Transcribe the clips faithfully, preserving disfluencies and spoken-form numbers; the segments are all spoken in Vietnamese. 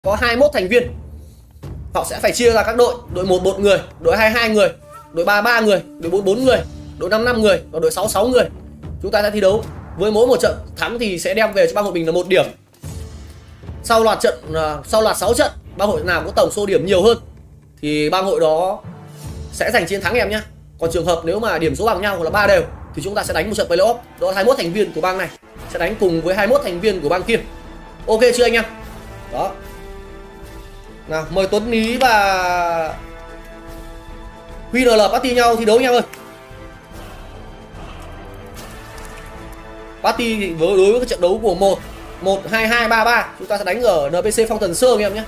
có hai mươi mốt thành viên. Họ sẽ phải chia ra các đội, đội một một người, đội hai hai người, đội ba ba người, đội bốn bốn người, đội năm năm người và đội sáu sáu người. Chúng ta sẽ thi đấu với mỗi một trận thắng thì sẽ đem về cho bang hội mình là một điểm. Sau loạt trận sau loạt sáu trận, bang hội nào có tổng số điểm nhiều hơn thì bang hội đó sẽ giành chiến thắng em nhé. Còn trường hợp nếu mà điểm số bằng nhau hoặc là ba đều thì chúng ta sẽ đánh một trận playoff. Đó là hai mươi mốt thành viên của bang này sẽ đánh cùng với hai mươi mốt thành viên của bang kia. Ok chưa anh em? Đó. Nào, mời Tuấn Lý và quy en lờ party nhau thi đấu nhau ơi. Party với đối với cái trận đấu của một một hai hai ba ba chúng ta sẽ đánh ở en pê xê Phong Thần Sơn anh em nhé.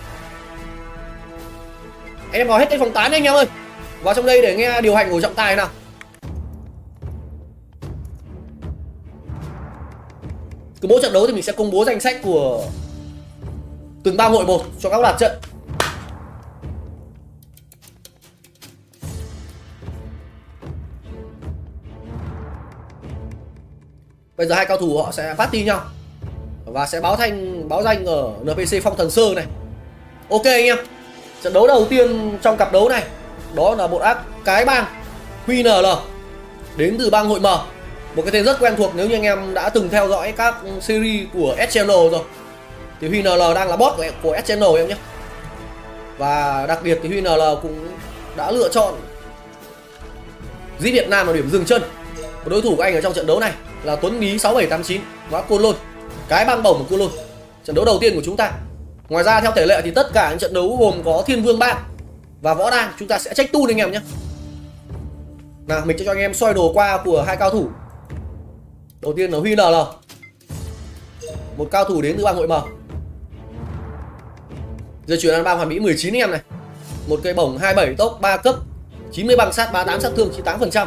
Anh em vào hết cái phòng tán anh em ơi. Vào trong đây để nghe điều hành của trọng tài nào. Cứ mỗi trận đấu thì mình sẽ công bố danh sách của từng bang hội một cho các loạt trận. Bây giờ hai cao thủ họ sẽ party nhau và sẽ báo thanh báo danh ở en pê xê Phong Thần Sơn này. Ok anh em. Trận đấu đầu tiên trong cặp đấu này đó là một ác cái bang quy en lờ đến từ bang hội M. Một cái tên rất quen thuộc nếu như anh em đã từng theo dõi các series của S-Channel rồi. Thì quy en lờ đang là boss của, của S-Channel em nhé. Và đặc biệt thì quy en lờ cũng đã lựa chọn Dĩ Việt Nam là điểm dừng chân. Và đối thủ của anh ở trong trận đấu này là Tuấn Lý sáu bảy tám chín hóa Côn Lôn, cái bang bổng của Côn Lôn. Trận đấu đầu tiên của chúng ta. Ngoài ra theo thể lệ thì tất cả những trận đấu gồm có Thiên Vương Bang và Võ Đang chúng ta sẽ check tool anh em nhé. Nào mình sẽ cho anh em soi đồ qua của hai cao thủ. Đầu tiên là quy en lờ, một cao thủ đến từ bang hội M. Giờ chuyển sang bang Hoàn Mỹ mười chín anh em này. Một cây bổng hai mươi bảy tốc ba cấp, chín mươi băng sát, ba mươi tám sát thương, chín mươi tám phần trăm.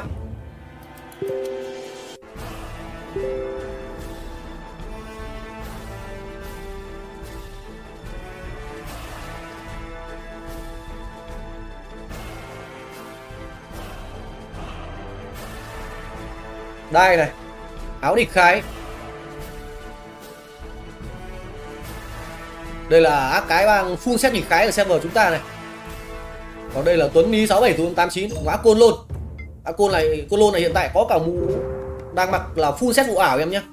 Đây này, áo địch khái. Đây là ác cái bang full set địch khái ở server chúng ta này. Còn đây là Tuấn Lý sáu bảy tám chín ngõ Côn Lôn. À, Côn này, Côn Lôn này hiện tại có cả mũ đang mặc là full set vụ ảo em nhé.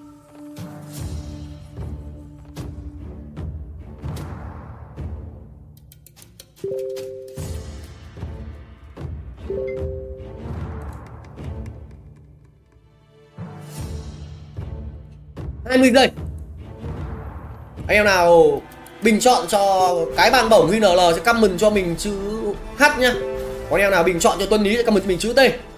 hai mươi giây. Anh em nào bình chọn cho cái bang bổng quy en lờ sẽ comment cho mình chữ H nhá. Còn anh em nào bình chọn cho Tuấn Lý sẽ comment cho mình chữ T.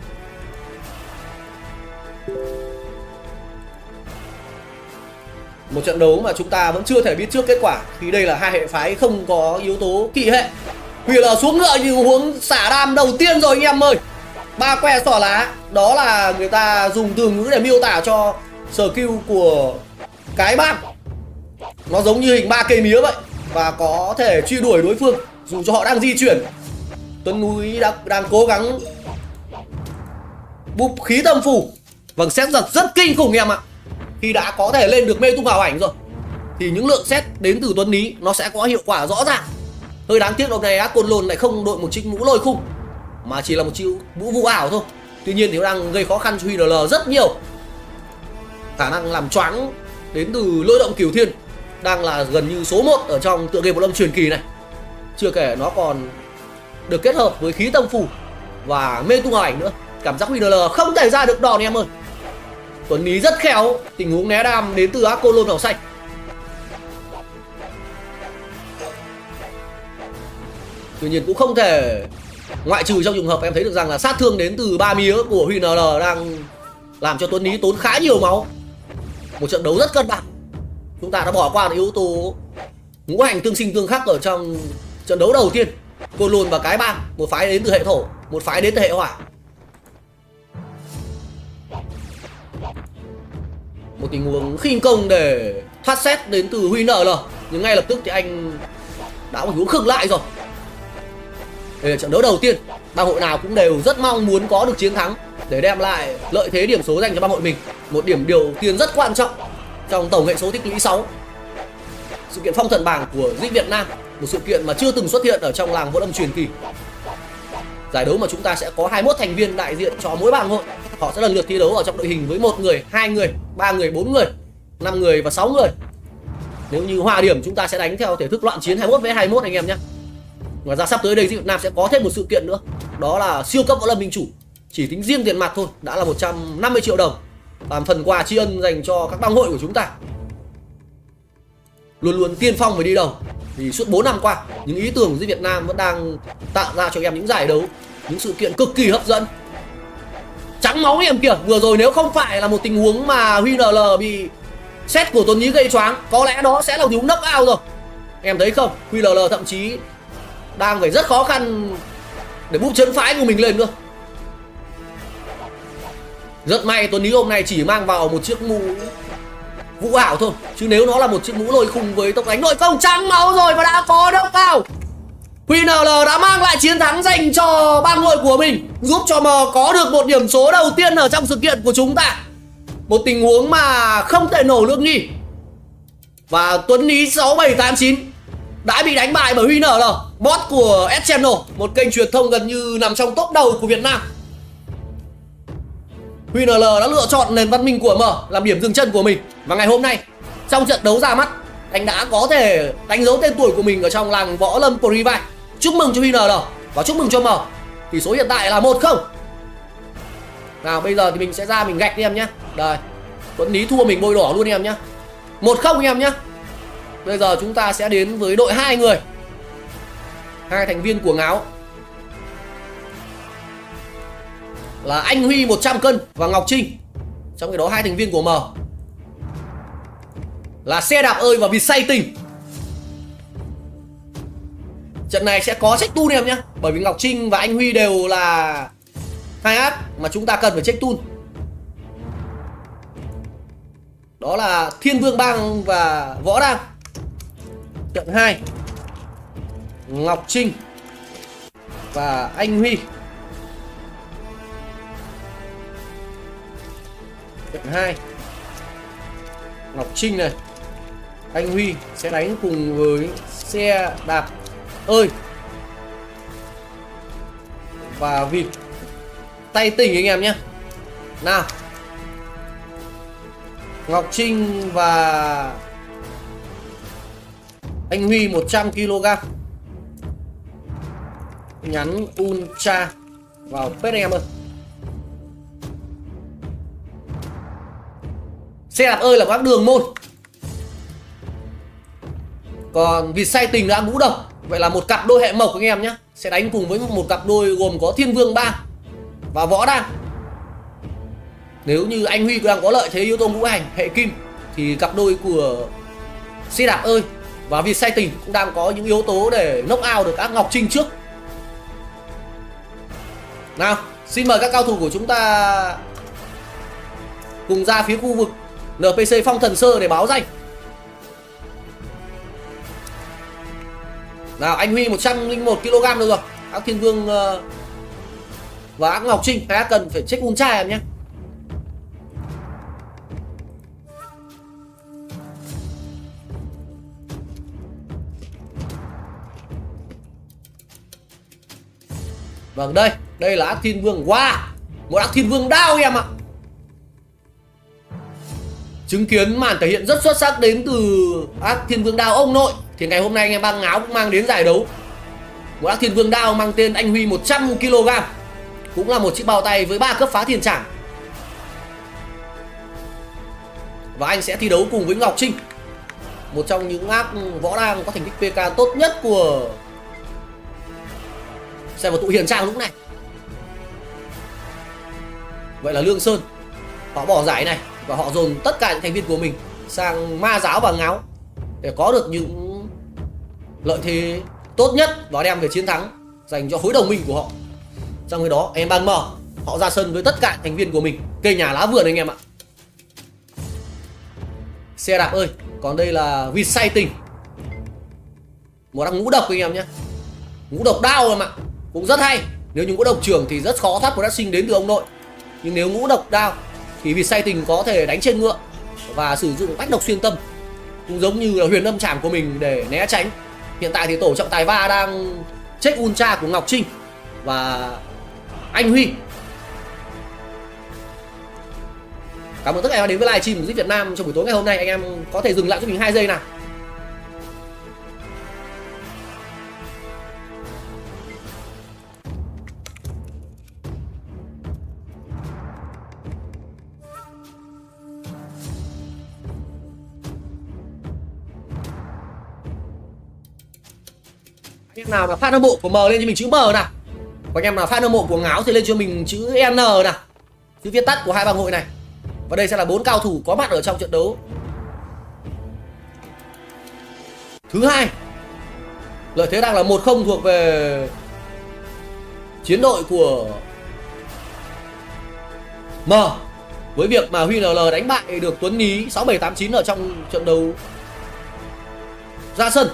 Một trận đấu mà chúng ta vẫn chưa thể biết trước kết quả thì đây là hai hệ phái không có yếu tố kỵ hệ. quy en lờ xuống ngựa như huống xả đam đầu tiên rồi anh em ơi. Ba que xỏ lá, đó là người ta dùng từ ngữ để miêu tả cho skill của cái bang. Nó giống như hình ba cây mía vậy và có thể truy đuổi đối phương dù cho họ đang di chuyển. Tuấn Núi đang, đang cố gắng búp khí tâm phủ. Vâng, xét giật rất kinh khủng em ạ. Khi đã có thể lên được mê tung ảo ảnh rồi thì những lượng xét đến từ Tuấn Lý nó sẽ có hiệu quả rõ ràng. Hơi đáng tiếc lúc này Ác Côn Lôn lại không đội một chiếc mũ lôi khung mà chỉ là một chiếc mũ vụ ảo thôi. Tuy nhiên thì nó đang gây khó khăn cho quy en lờ rất nhiều. Khả năng làm choáng đến từ lôi động Cửu Thiên đang là gần như số một ở trong tựa game Một Lâm truyền kỳ này. Chưa kể nó còn được kết hợp với khí tâm phủ và mê tung ảo ảnh nữa. Cảm giác quy en lờ không thể ra được đòn em ơi. Tuấn Lý rất khéo tình huống né đam đến từ Ác Côn Lôn màu xanh. Tuy nhiên cũng không thể ngoại trừ trong trường hợp em thấy được rằng là sát thương đến từ ba mía của quy en lờ đang làm cho Tuấn Lý tốn khá nhiều máu. Một trận đấu rất cân bằng. Chúng ta đã bỏ qua được yếu tố ngũ hành tương sinh tương khắc ở trong trận đấu đầu tiên. Côn Lôn và cái bang, một phái đến từ hệ thổ, một phái đến từ hệ hỏa. Một tình huống khinh công để thoát xét đến từ quy en lờ, nhưng ngay lập tức thì anh đã có một hướng khựng lại rồi. Đây là trận đấu đầu tiên, bang hội nào cũng đều rất mong muốn có được chiến thắng để đem lại lợi thế điểm số dành cho bang hội mình. Một điểm điều tiên rất quan trọng trong tổng hệ số tích lũy sáu. Sự kiện phong thần bảng của Dĩ Việt Nam một sự kiện mà chưa từng xuất hiện ở trong làng võ lâm truyền kỳ. Giải đấu mà chúng ta sẽ có hai mươi mốt thành viên đại diện cho mỗi bang hội. Họ sẽ lần lượt thi đấu ở trong đội hình với một người, hai người, ba người, bốn người, năm người và sáu người. Nếu như hòa điểm chúng ta sẽ đánh theo thể thức loạn chiến hai mươi mốt với hai mươi mốt anh em nhé. Ngoài ra sắp tới đây Việt Nam sẽ có thêm một sự kiện nữa, đó là siêu cấp võ lâm minh chủ. Chỉ tính riêng tiền mặt thôi đã là một trăm năm mươi triệu đồng, làm phần quà tri ân dành cho các bang hội của chúng ta. Luôn luôn tiên phong phải đi đầu. Thì suốt bốn năm qua, những ý tưởng của Việt Nam vẫn đang tạo ra cho em những giải đấu, những sự kiện cực kỳ hấp dẫn. Trắng máu em kìa, vừa rồi nếu không phải là một tình huống mà Huy en lờ bị set của Tuấn Nhí gây choáng, có lẽ đó sẽ là tình huống knock out rồi. Em thấy không, Huy en lờ thậm chí đang phải rất khó khăn để búp chân phải của mình lên nữa. Rất may Tuấn Nhí hôm nay chỉ mang vào một chiếc mũ vũ ảo thôi, chứ nếu nó là một chiếc mũ lôi khung với tốc đánh nội công trắng máu rồi và đã có knock out. Huy en lờ đã mang lại chiến thắng dành cho bang hội của mình, giúp cho M có được một điểm số đầu tiên ở trong sự kiện của chúng ta. Một tình huống mà không thể nổ lương nghi. Và Tuấn Nhí sáu bảy tám chín đã bị đánh bại bởi Huy en lờ, bot của S-Channel, một kênh truyền thông gần như nằm trong top đầu của Việt Nam. Huy en lờ đã lựa chọn nền văn minh của M làm điểm dừng chân của mình. Và ngày hôm nay, trong trận đấu ra mắt, anh đã có thể đánh dấu tên tuổi của mình ở trong làng võ lâm Private. Chúc mừng cho Huy en lờ và chúc mừng cho M. Tỷ số hiện tại là một không. Nào bây giờ thì mình sẽ ra mình gạch đi em nhé. Đây, Tuấn Nhí thua mình bôi đỏ luôn em nhé. một không anh em nhé. Bây giờ chúng ta sẽ đến với đội hai người, hai thành viên của Ngáo là anh Huy một trăm cân và Ngọc Trinh. Trong khi đó hai thành viên của M là Xe Đạp Ơi và Vịt Say Tình. Trận này sẽ có check tool em nhé, bởi vì Ngọc Trinh và anh Huy đều là hai ác mà chúng ta cần phải check tool. Đó là Thiên Vương Bang và Võ Đang. Trận hai, Ngọc Trinh và anh Huy. Trận hai, Ngọc Trinh này, anh Huy sẽ đánh cùng với Xe Đạp Ơi và Vịt Tay Tình anh em nhé. Nào, Ngọc Trinh và anh Huy một trăm ki lô gam. Nhắn Ultra vào pet anh em ơi. Xe Đạp Ơi là các đường môn, còn Vịt Say Tình đã mũ độc. Vậy là một cặp đôi hệ mộc anh em nhé, sẽ đánh cùng với một cặp đôi gồm có Thiên Vương Bang và Võ Đang. Nếu như anh Huy đang có lợi thế yếu tố ngũ hành hệ kim thì cặp đôi của Xe Đạp Ơi và Vịt Say Tình cũng đang có những yếu tố để knock out được các Ngọc Trinh trước. Nào, xin mời các cao thủ của chúng ta cùng ra phía khu vực en pê xê Phong Thần Sơ để báo danh. Nào, anh Huy một trăm lẻ một ki lô gam được rồi. Ác Thiên Vương và Ác Ngọc Trinh hãy cần phải check Ultra em nhé. Vâng, đây, đây là Ác Thiên Vương. Wow, một Ác Thiên Vương đao em ạ. Chứng kiến màn thể hiện rất xuất sắc đến từ Ác Thiên Vương đao ông nội thì ngày hôm nay anh em bang Ngáo cũng mang đến giải đấu một Ác Thiên Vương đao mang tên anh Huy một trăm ki lô gam, cũng là một chiếc bao tay với ba cấp phá thiên trảm. Và anh sẽ thi đấu cùng với Ngọc Trinh, một trong những ác võ đang có thành tích pê ca tốt nhất của xem vào tụ hiền trang lúc này. Vậy là Lương Sơn họ bỏ giải này và họ dồn tất cả những thành viên của mình sang Ma Giáo và Ngáo để có được những lợi thế tốt nhất và đem về chiến thắng dành cho khối đồng minh của họ. Trong khi đó em bang M họ ra sân với tất cả thành viên của mình, cây nhà lá vườn anh em ạ. Xe Đạp Ơi, còn đây là Vịt Say Tình, một đang ngũ độc anh em nhé, ngũ độc đao em ạ, cũng rất hay. Nếu như ngũ độc trưởng thì rất khó thoát production đến từ ông nội, nhưng nếu ngũ độc đao thì Vịt Say Tình có thể đánh trên ngựa và sử dụng bách độc xuyên tâm, cũng giống như là huyền âm trảm của mình để né tránh Hiện tại thì tổ trọng tài va đang check ultra của Ngọc Trinh và anh Huy. Cảm ơn tất cả các bạn đến với livestream của Giết Việt Nam trong buổi tối ngày hôm nay. Anh em có thể dừng lại cho mình hai giây nào. Anh em nào là fan hâm mộ của M lên cho mình chữ M nào. Còn anh em nào fan hâm mộ của Ngáo thì lên cho mình chữ N nào. Chữ viết tắt của hai bang hội này. Và đây sẽ là bốn cao thủ có mặt ở trong trận đấu thứ hai. Lợi thế đang là một không thuộc về chiến đội của M, với việc mà Huy en lờ đánh bại được Tuấn Nhí sáu bảy tám chín ở trong trận đấu ra sân.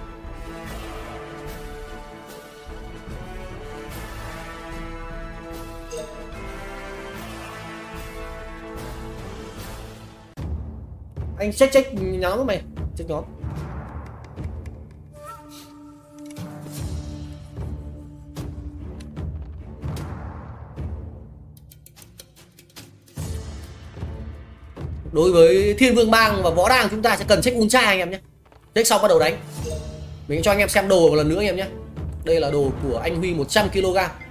Anh check check nhóm của mày, check nhóm. Đối với Thiên Vương Bang và Võ Đang chúng ta sẽ cần check ultra anh em nhé. Check xong bắt đầu đánh. Mình cho anh em xem đồ một lần nữa anh em nhé. Đây là đồ của anh Huy một trăm ki lô gam.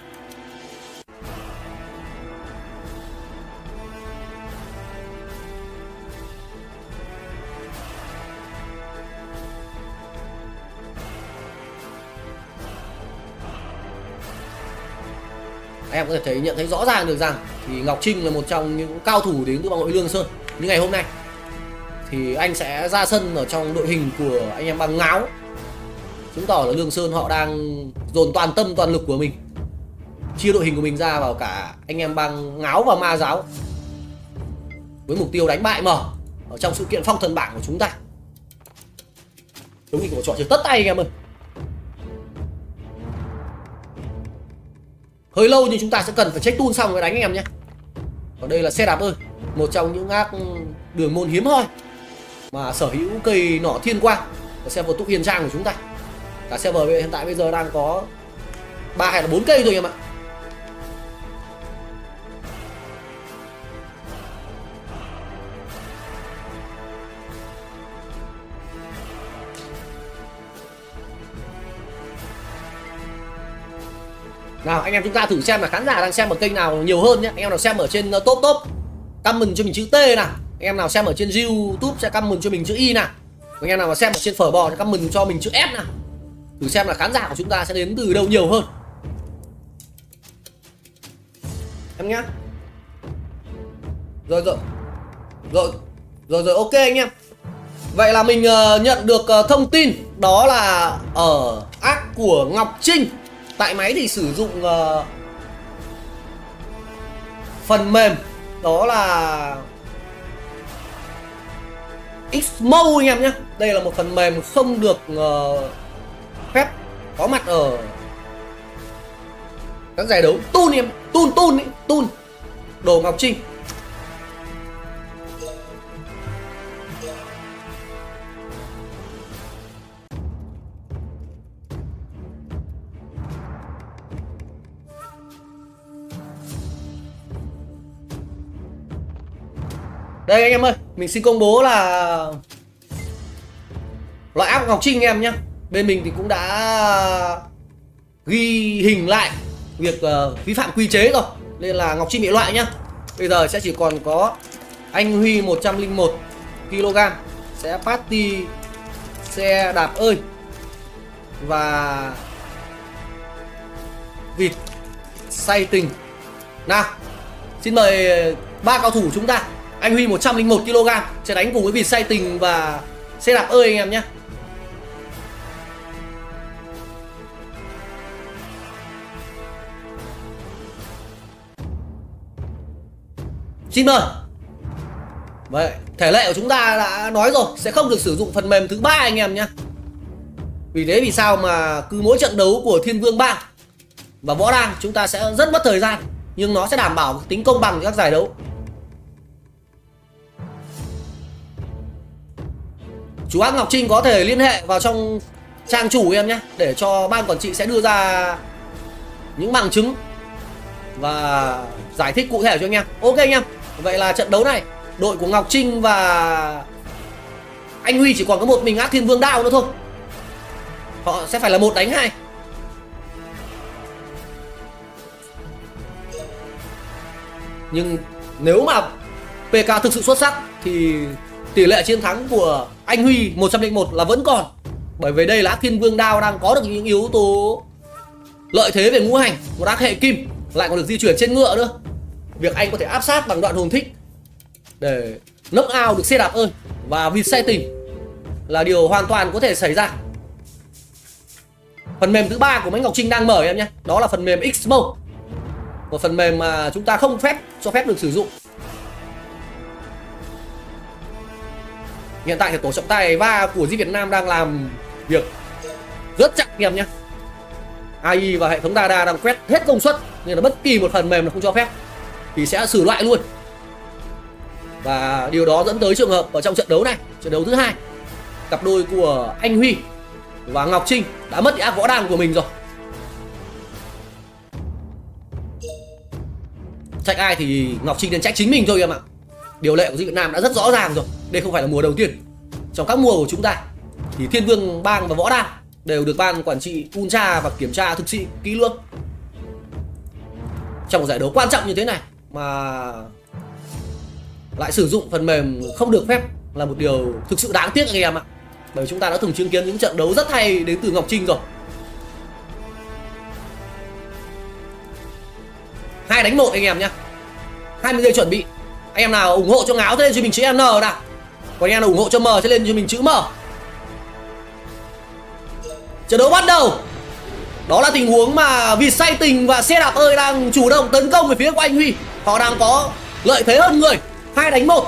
Anh em có thể thấy nhận thấy rõ ràng được rằng thì Ngọc Trinh là một trong những cao thủ đến từ bang hội Lương Sơn. Những ngày hôm nay thì anh sẽ ra sân ở trong đội hình của anh em bang Ngáo, chứng tỏ là Lương Sơn họ đang dồn toàn tâm toàn lực của mình, chia đội hình của mình ra vào cả anh em bang Ngáo và Ma Giáo, với mục tiêu đánh bại M ở trong sự kiện phong thần bảng của chúng ta. Đúng như của trò chơi tất tay anh em ơi. Hơi lâu nhưng chúng ta sẽ cần phải check tool xong rồi đánh anh em nhé. Còn đây là xe đạp ơi, một trong những ác đường môn hiếm hoi mà sở hữu cây nỏ thiên quang và server túc hiền trang của chúng ta. Cả server hiện tại bây giờ đang có ba hay là bốn cây rồi em ạ. Nào anh em chúng ta thử xem là khán giả đang xem ở kênh nào nhiều hơn nhé. Anh em nào xem ở trên top top comment cho mình chữ T nào. Anh em nào xem ở trên YouTube sẽ comment cho mình chữ Y nào. Anh em nào mà xem ở trên phở bò thì comment cho mình chữ F nào. Thử xem là khán giả của chúng ta sẽ đến từ đâu nhiều hơn em nhé. Rồi rồi Rồi Rồi rồi ok anh em. Vậy là mình uh, nhận được uh, thông tin đó là ở ác của Ngọc Trinh tại máy thì sử dụng uh, phần mềm đó là Xmo anh em nhé. Đây là một phần mềm không được uh, phép có mặt ở các giải đấu Toon em, Toon Toon ấy, Toon đồ Ngọc Trinh. Đây anh em ơi, mình xin công bố là loại áp Ngọc Trinh anh em nhé. Bên mình thì cũng đã ghi hình lại việc uh, vi phạm quy chế rồi, nên là Ngọc Trinh bị loại nhá. Bây giờ sẽ chỉ còn có anh Huy một trăm lẻ một ki lô gam sẽ party xe đạp ơi và vịt say tình. Nào, xin mời ba cao thủ chúng ta. Anh Huy một trăm lẻ một ki lô gam sẽ đánh cùng với vịt say tình và xe đạp ơi anh em nhé. Xin mời. Vậy thể lệ của chúng ta đã nói rồi, sẽ không được sử dụng phần mềm thứ ba anh em nhé. Vì thế vì sao mà cứ mỗi trận đấu của Thiên Vương Bang và Võ Đang chúng ta sẽ rất mất thời gian, nhưng nó sẽ đảm bảo tính công bằng cho các giải đấu. Chú ác Ngọc Trinh có thể liên hệ vào trong trang chủ em nhé, để cho ban quản trị sẽ đưa ra những bằng chứng và giải thích cụ thể cho anh em. Ok anh em. Vậy là trận đấu này đội của Ngọc Trinh và anh Huy chỉ còn có một mình Ác Thiên Vương Đao nữa thôi. Họ sẽ phải là một đánh hai. Nhưng nếu mà pê ca thực sự xuất sắc thì tỷ lệ chiến thắng của anh Huy một trăm lẻ một là vẫn còn. Bởi vì đây là Ác Thiên Vương Đao đang có được những yếu tố lợi thế về ngũ hành, một ác hệ kim, lại còn được di chuyển trên ngựa nữa. Việc anh có thể áp sát bằng đoạn hồn thích để knock out được xe đạp ơi và vịt xe tình là điều hoàn toàn có thể xảy ra. Phần mềm thứ ba của máy Ngọc Trinh đang mở em nhé, đó là phần mềm X-Mo, một phần mềm mà chúng ta không phép cho phép được sử dụng. Hiện tại thì tổ trọng tài va của Zip Việt Nam đang làm việc rất chặt em nhé. a i và hệ thống radar đang quét hết công suất, nên là bất kỳ một phần mềm nào không cho phép thì sẽ xử loại luôn. Và điều đó dẫn tới trường hợp ở trong trận đấu này, trận đấu thứ hai, cặp đôi của anh Huy và Ngọc Trinh đã mất đi ác võ đàng của mình rồi. Trách ai thì Ngọc Trinh nên trách chính mình thôi em ạ. Điều lệ của Zip Việt Nam đã rất rõ ràng rồi. Đây không phải là mùa đầu tiên. Trong các mùa của chúng ta thì Thiên Vương Bang và Võ Đàng đều được ban quản trị ultra và kiểm tra thực sự kỹ lưỡng. Trong một giải đấu quan trọng như thế này mà lại sử dụng phần mềm không được phép là một điều thực sự đáng tiếc anh em ạ. Bởi vì chúng ta đã từng chứng kiến những trận đấu rất hay đến từ Ngọc Trinh rồi. Hai đánh một anh em nhé. hai mươi giây chuẩn bị. Anh em nào ủng hộ cho Ngáo thế lên cho mình chữ N nào. Còn anh em nào ủng hộ cho M thế lên cho mình chữ M. Trận đấu bắt đầu. Đó là tình huống mà vịt say tình và xe đạp ơi đang chủ động tấn công về phía của anh Huy. Họ đang có lợi thế hơn người. Hai đánh một.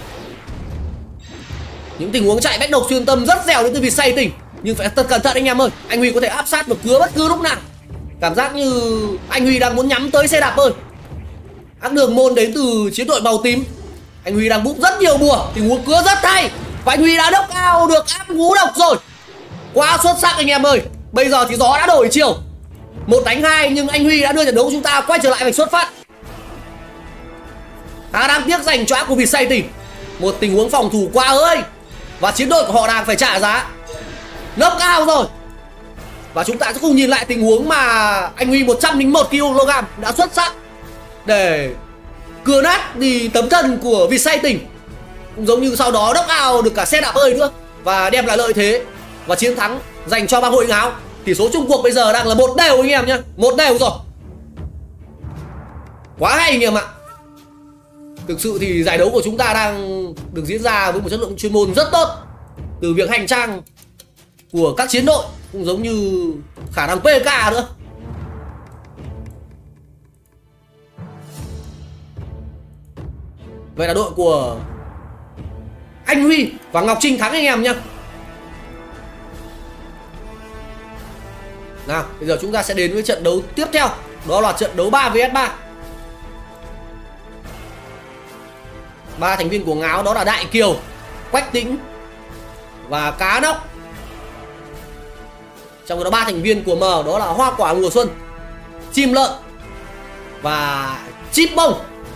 Những tình huống chạy bách độc xuyên tâm rất dẻo đến từ vịt say tình. Nhưng phải thật cẩn thận anh em ơi. Anh Huy có thể áp sát và cứa bất cứ lúc nào. Cảm giác như anh Huy đang muốn nhắm tới xe đạp ơi. Ác đường môn đến từ chiến đội màu tím. Anh Huy đang búp rất nhiều bùa. Tình huống cứa rất hay. Và anh Huy đã đốc ao được áp ngũ độc rồi. Quá xuất sắc anh em ơi. Bây giờ thì gió đã đổi chiều. Một đánh hai nhưng anh Huy đã đưa trận đấu của chúng ta quay trở lại vạch xuất phát. Khá đáng tiếc dành cho ác của vịt say tình. Một tình huống phòng thủ quá ơi. Và chiến đội của họ đang phải trả giá. Knock out rồi. Và chúng ta sẽ cùng nhìn lại tình huống mà anh Huy một trăm lẻ một ki lô gam đã xuất sắc để cưa nát đi tấm thân của vịt say tình. Cũng giống như sau đó knock out được cả xe đạp ơi nữa. Và đem lại lợi thế và chiến thắng dành cho bang hội Ngáo. Tỷ số chung cuộc bây giờ đang là một đều anh em nhé. Một đều rồi. Quá hay anh em ạ. Thực sự thì giải đấu của chúng ta đang được diễn ra với một chất lượng chuyên môn rất tốt. Từ việc hành trang của các chiến đội cũng giống như khả năng pê ca nữa. Vậy là đội của anh Huy và Ngọc Trinh thắng anh em nhé. Nào, bây giờ chúng ta sẽ đến với trận đấu tiếp theo. Đó là trận đấu ba vs ba. Ba thành viên của Ngáo đó là Đại Kiều, Quách Tĩnh và Cá Nóc. Trong đó ba thành viên của M đó là Hoa Quả Mùa Xuân, Chim Lợn và Chip Bông.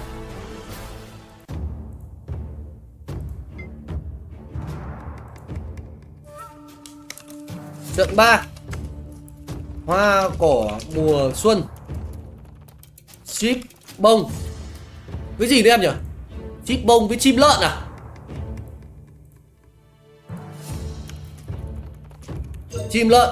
Trận ba, Hoa Cỏ Mùa Xuân, Chip Bông. Cái gì đấy em nhỉ? Chip Bông với Chim Lợn à? Chim Lợn.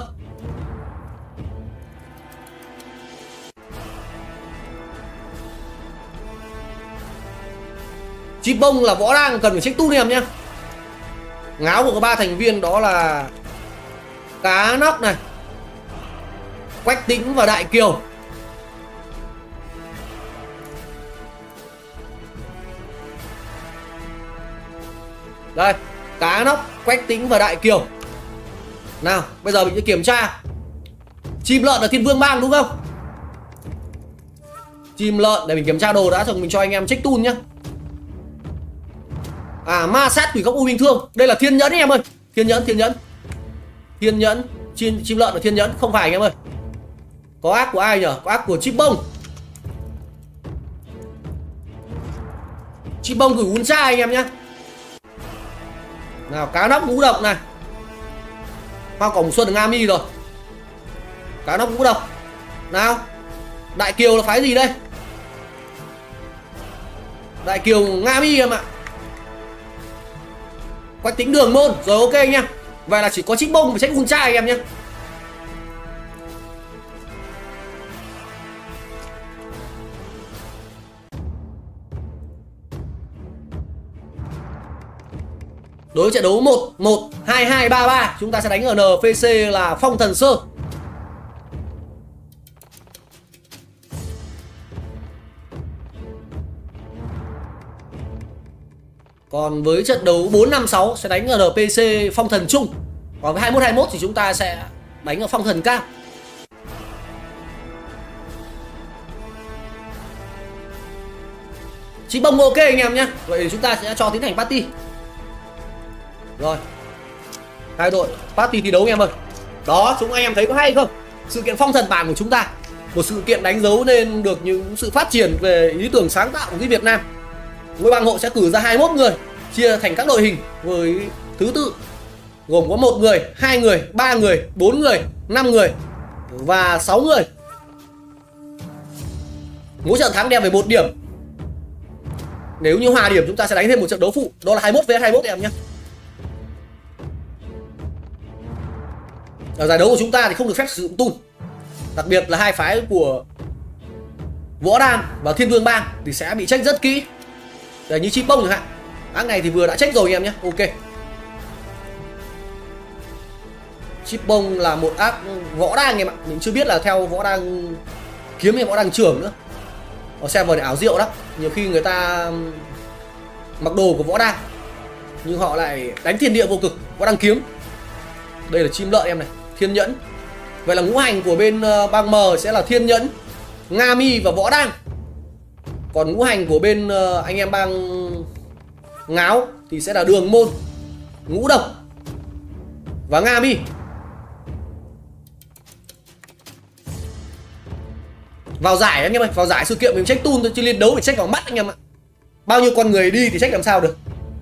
Chip Bông là Võ Đang cần phải check tu em nhá. Ngáo của có ba thành viên đó là Cá Nóc này, Quách Tĩnh và Đại Kiều. Đây, Cá Nóc, Quách Tĩnh và Đại Kiều. Nào, bây giờ mình sẽ kiểm tra. Chim Lợn là Thiên Vương Bang đúng không? Chim Lợn để mình kiểm tra đồ đã, rồi mình cho anh em check tool nhá. À, ma sát quỷ gốc u minh thương. Đây là Thiên Nhẫn em ơi. Thiên Nhẫn, Thiên Nhẫn. Thiên Nhẫn, chim, chim lợn và thiên nhẫn. Không phải anh em ơi. Có ác của ai nhở? Có ác của chip bông. Chip bông gửi un trai anh em nhé. Nào cá nóc ngũ độc này. Hoa cổng xuân Nga Mi rồi. Cá nóc ngũ độc. Nào Đại Kiều là phái gì đây? Đại Kiều Nga Mi em ạ. Quách Tính Đường Môn. Rồi ok anh em. Vậy là chỉ có chip bông và trách un trai anh em nhé. Đối với trận đấu một một hai hai ba ba, chúng ta sẽ đánh ở en pê xê là Phong Thần Sơ. Còn với trận đấu bốn năm sáu sẽ đánh ở en pê xê Phong Thần Trung. Còn với hai mốt hai mốt thì chúng ta sẽ đánh ở Phong Thần Cao. Chip bông ok anh em nhé. Vậy thì chúng ta sẽ cho tiến hành party. Rồi, hai đội party thi đấu anh em ơi. Đó, chúng anh em thấy có hay không? Sự kiện phong thần bảng của chúng ta, một sự kiện đánh dấu nên được những sự phát triển về ý tưởng sáng tạo của cái Việt Nam. Mỗi bang hội sẽ cử ra hai mươi mốt người, chia thành các đội hình với thứ tự gồm có một người, hai người, ba người, bốn người, năm người và sáu người. Mỗi trận thắng đem về một điểm. Nếu như hòa điểm chúng ta sẽ đánh thêm một trận đấu phụ, đó là hai mươi mốt vs hai mươi mốt em nhé. Ở giải đấu của chúng ta thì không được phép sử dụng tool. Đặc biệt là hai phái của Võ Đan và Thiên Vương Bang thì sẽ bị check rất kỹ. Để như chip bông chẳng hạn. Ác này thì vừa đã check rồi anh em nhé. Ok. Chip bông là một ác Võ Đan anh em ạ. Mình chưa biết là theo Võ Đan kiếm hay Võ Đan trưởng nữa. Ở server này ảo diệu đó. Nhiều khi người ta mặc đồ của Võ Đan nhưng họ lại đánh thiên địa vô cực. Võ Đan kiếm. Đây là chim lợn em này, thiên nhẫn. Vậy là ngũ hành của bên uh, bang M sẽ là thiên nhẫn, Nga Mi và Võ Đan. Còn ngũ hành của bên uh, anh em bang Ngáo thì sẽ là Đường Môn, Ngũ Độc và Nga Mi. Vào giải anh em ơi, vào giải sự kiện mình check tool thôi chứ liên đấu phải check vào mắt anh em ạ. Bao nhiêu con người đi thì check làm sao được.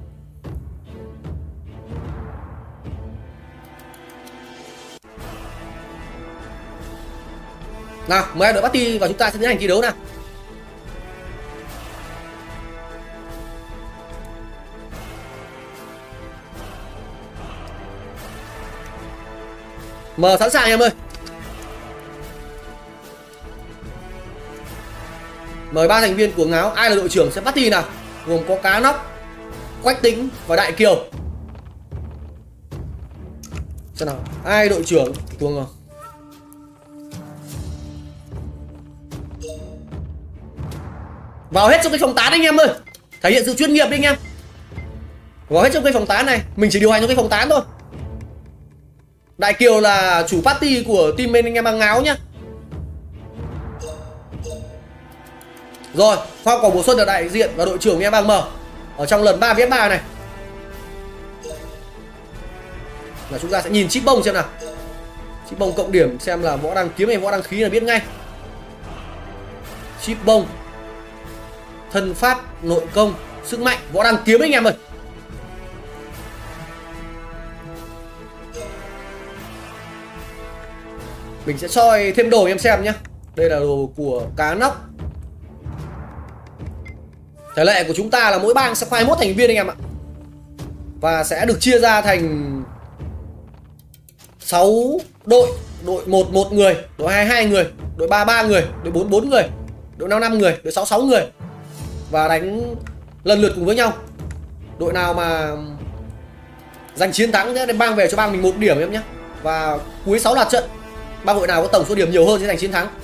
Nào, mời hai đội party và chúng ta sẽ tiến hành thi đấu nào. Mờ sẵn sàng em ơi. Mời ba thành viên của Ngáo, ai là đội trưởng sẽ party nào. Gồm có Cá Nóc, Quách Tính và Đại Kiều. Xem nào, ai đội trưởng của Ngáo. Vào hết trong cái phòng tán anh em ơi. Thể hiện sự chuyên nghiệp đi anh em. Vào hết trong cái phòng tán này. Mình chỉ điều hành trong cái phòng tán thôi. Đại Kiều là chủ party của team bên anh em bang Ngáo nhá. Rồi, Hoa Cỏ Mùa Xuân là đại diện và đội trưởng anh em bang M ở trong lần ba vs ba này. Là chúng ta sẽ nhìn chip bông xem nào. Chip bông cộng điểm xem là Võ Đăng kiếm hay Võ Đăng khí là biết ngay. Chip bông, thân pháp, nội công, sức mạnh, Võ Đăng kiếm anh em ơi. Mình sẽ soi thêm đồ em xem nhé. Đây là đồ của Cá Nóc. Thể lệ của chúng ta là mỗi bang sẽ hai mươi mốt thành viên anh em ạ. Và sẽ được chia ra thành sáu đội. Đội một một người, đội hai hai người, đội ba ba người, đội bốn bốn người, đội năm năm người, đội sáu sáu người. Và đánh lần lượt cùng với nhau. Đội nào mà giành chiến thắng sẽ mang về cho bang mình một điểm em nhé. Và cuối sáu loạt trận, bang đội nào có tổng số điểm nhiều hơn sẽ giành chiến thắng.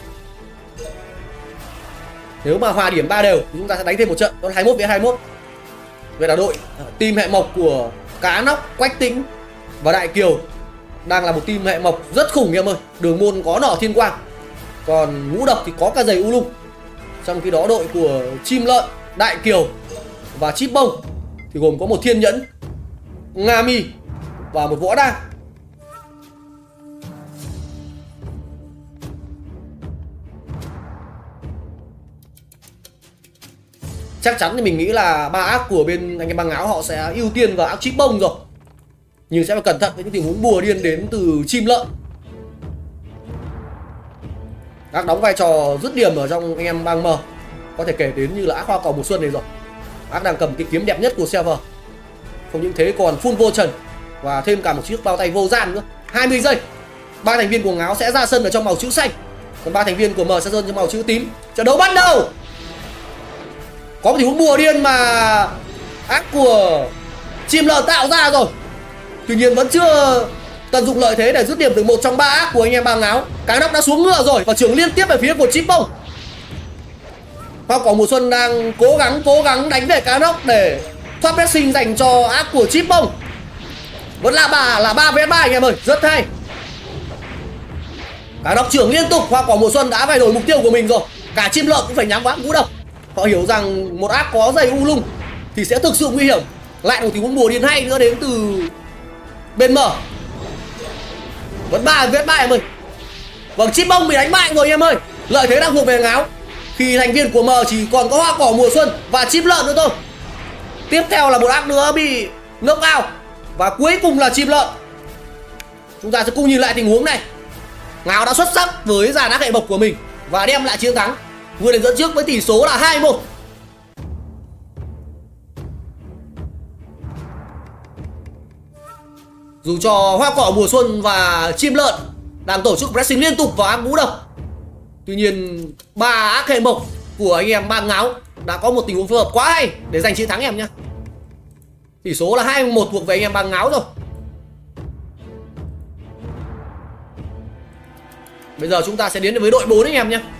Nếu mà hòa điểm ba đều thì chúng ta sẽ đánh thêm một trận, đó là hai mươi mốt vs hai mươi mốt. Vậy là đội team hệ mộc của Cá Nóc, Quách Tính và Đại Kiều đang là một team hệ mộc rất khủng em ơi. Đường Môn có nỏ thiên quang, còn Ngũ Độc thì có cả giày u lung. Trong khi đó đội của Chim Lợn, Đại Kiều và Chip Bông thì gồm có một Thiên Nhẫn, Nga Mi và một Võ Đăng. chắc chắn thì mình nghĩ là ba ác của bên anh em băng áo họ sẽ ưu tiên vào ác chip bông rồi, nhưng sẽ phải cẩn thận với những tình huống bùa điên đến từ chim lợn. Ác đóng vai trò dứt điểm ở trong anh em băng mờ, có thể kể đến như là ác hoa cỏ mùa xuân này rồi. Ác đang cầm cái kiếm đẹp nhất của server, không những thế còn full vô trần và thêm cả một chiếc bao tay vô gian nữa. Hai mươi giây, ba thành viên của Ngáo sẽ ra sân ở trong màu chữ xanh, còn ba thành viên của M sẽ rơi trong màu chữ tím. Trận đấu bắt đầu. Có một tình huống bùa điên mà ác của chim lợn tạo ra rồi, tuy nhiên vẫn chưa tận dụng lợi thế để dứt điểm từ một trong ba ác của anh em băng áo. Cái nóc đã xuống ngựa rồi và trưởng liên tiếp về phía của chip bông. Hoa cỏ mùa xuân đang cố gắng cố gắng đánh về cá nóc để thoát pressing dành cho ác của chip bông. Vẫn là bà là ba vs ba anh em ơi, rất hay. Cá nóc trưởng liên tục, hoa cỏ mùa xuân đã phải đổi mục tiêu của mình rồi. Cả chim lợn cũng phải nhắm vào ác ngũ độc. Họ hiểu rằng một ác có dây u lung thì sẽ thực sự nguy hiểm. Lại một tình huống bùa điên hay nữa đến từ bên M. Vẫn ba vs ba em ơi. Vâng, chip bông bị đánh bại rồi anh em ơi. Lợi thế đang thuộc về Ngáo khi thành viên của M chỉ còn có hoa cỏ mùa xuân và chim lợn nữa thôi. Tiếp theo là một ác nữa bị knock out và cuối cùng là chim lợn. Chúng ta sẽ cùng nhìn lại tình huống này. Ngáo đã xuất sắc với dàn ác hệ bộc của mình và đem lại chiến thắng, vươn lên dẫn trước với tỷ số là hai một. Dù cho hoa cỏ mùa xuân và chim lợn đang tổ chức pressing liên tục vào ác ngũ độc, tuy nhiên ba ác hệ mộc của anh em băng Ngáo đã có một tình huống phối hợp quá hay để giành chiến thắng em nhé. Tỷ số là hai một thuộc về anh em băng Ngáo rồi. Bây giờ chúng ta sẽ đến với đội bốn anh em nhé.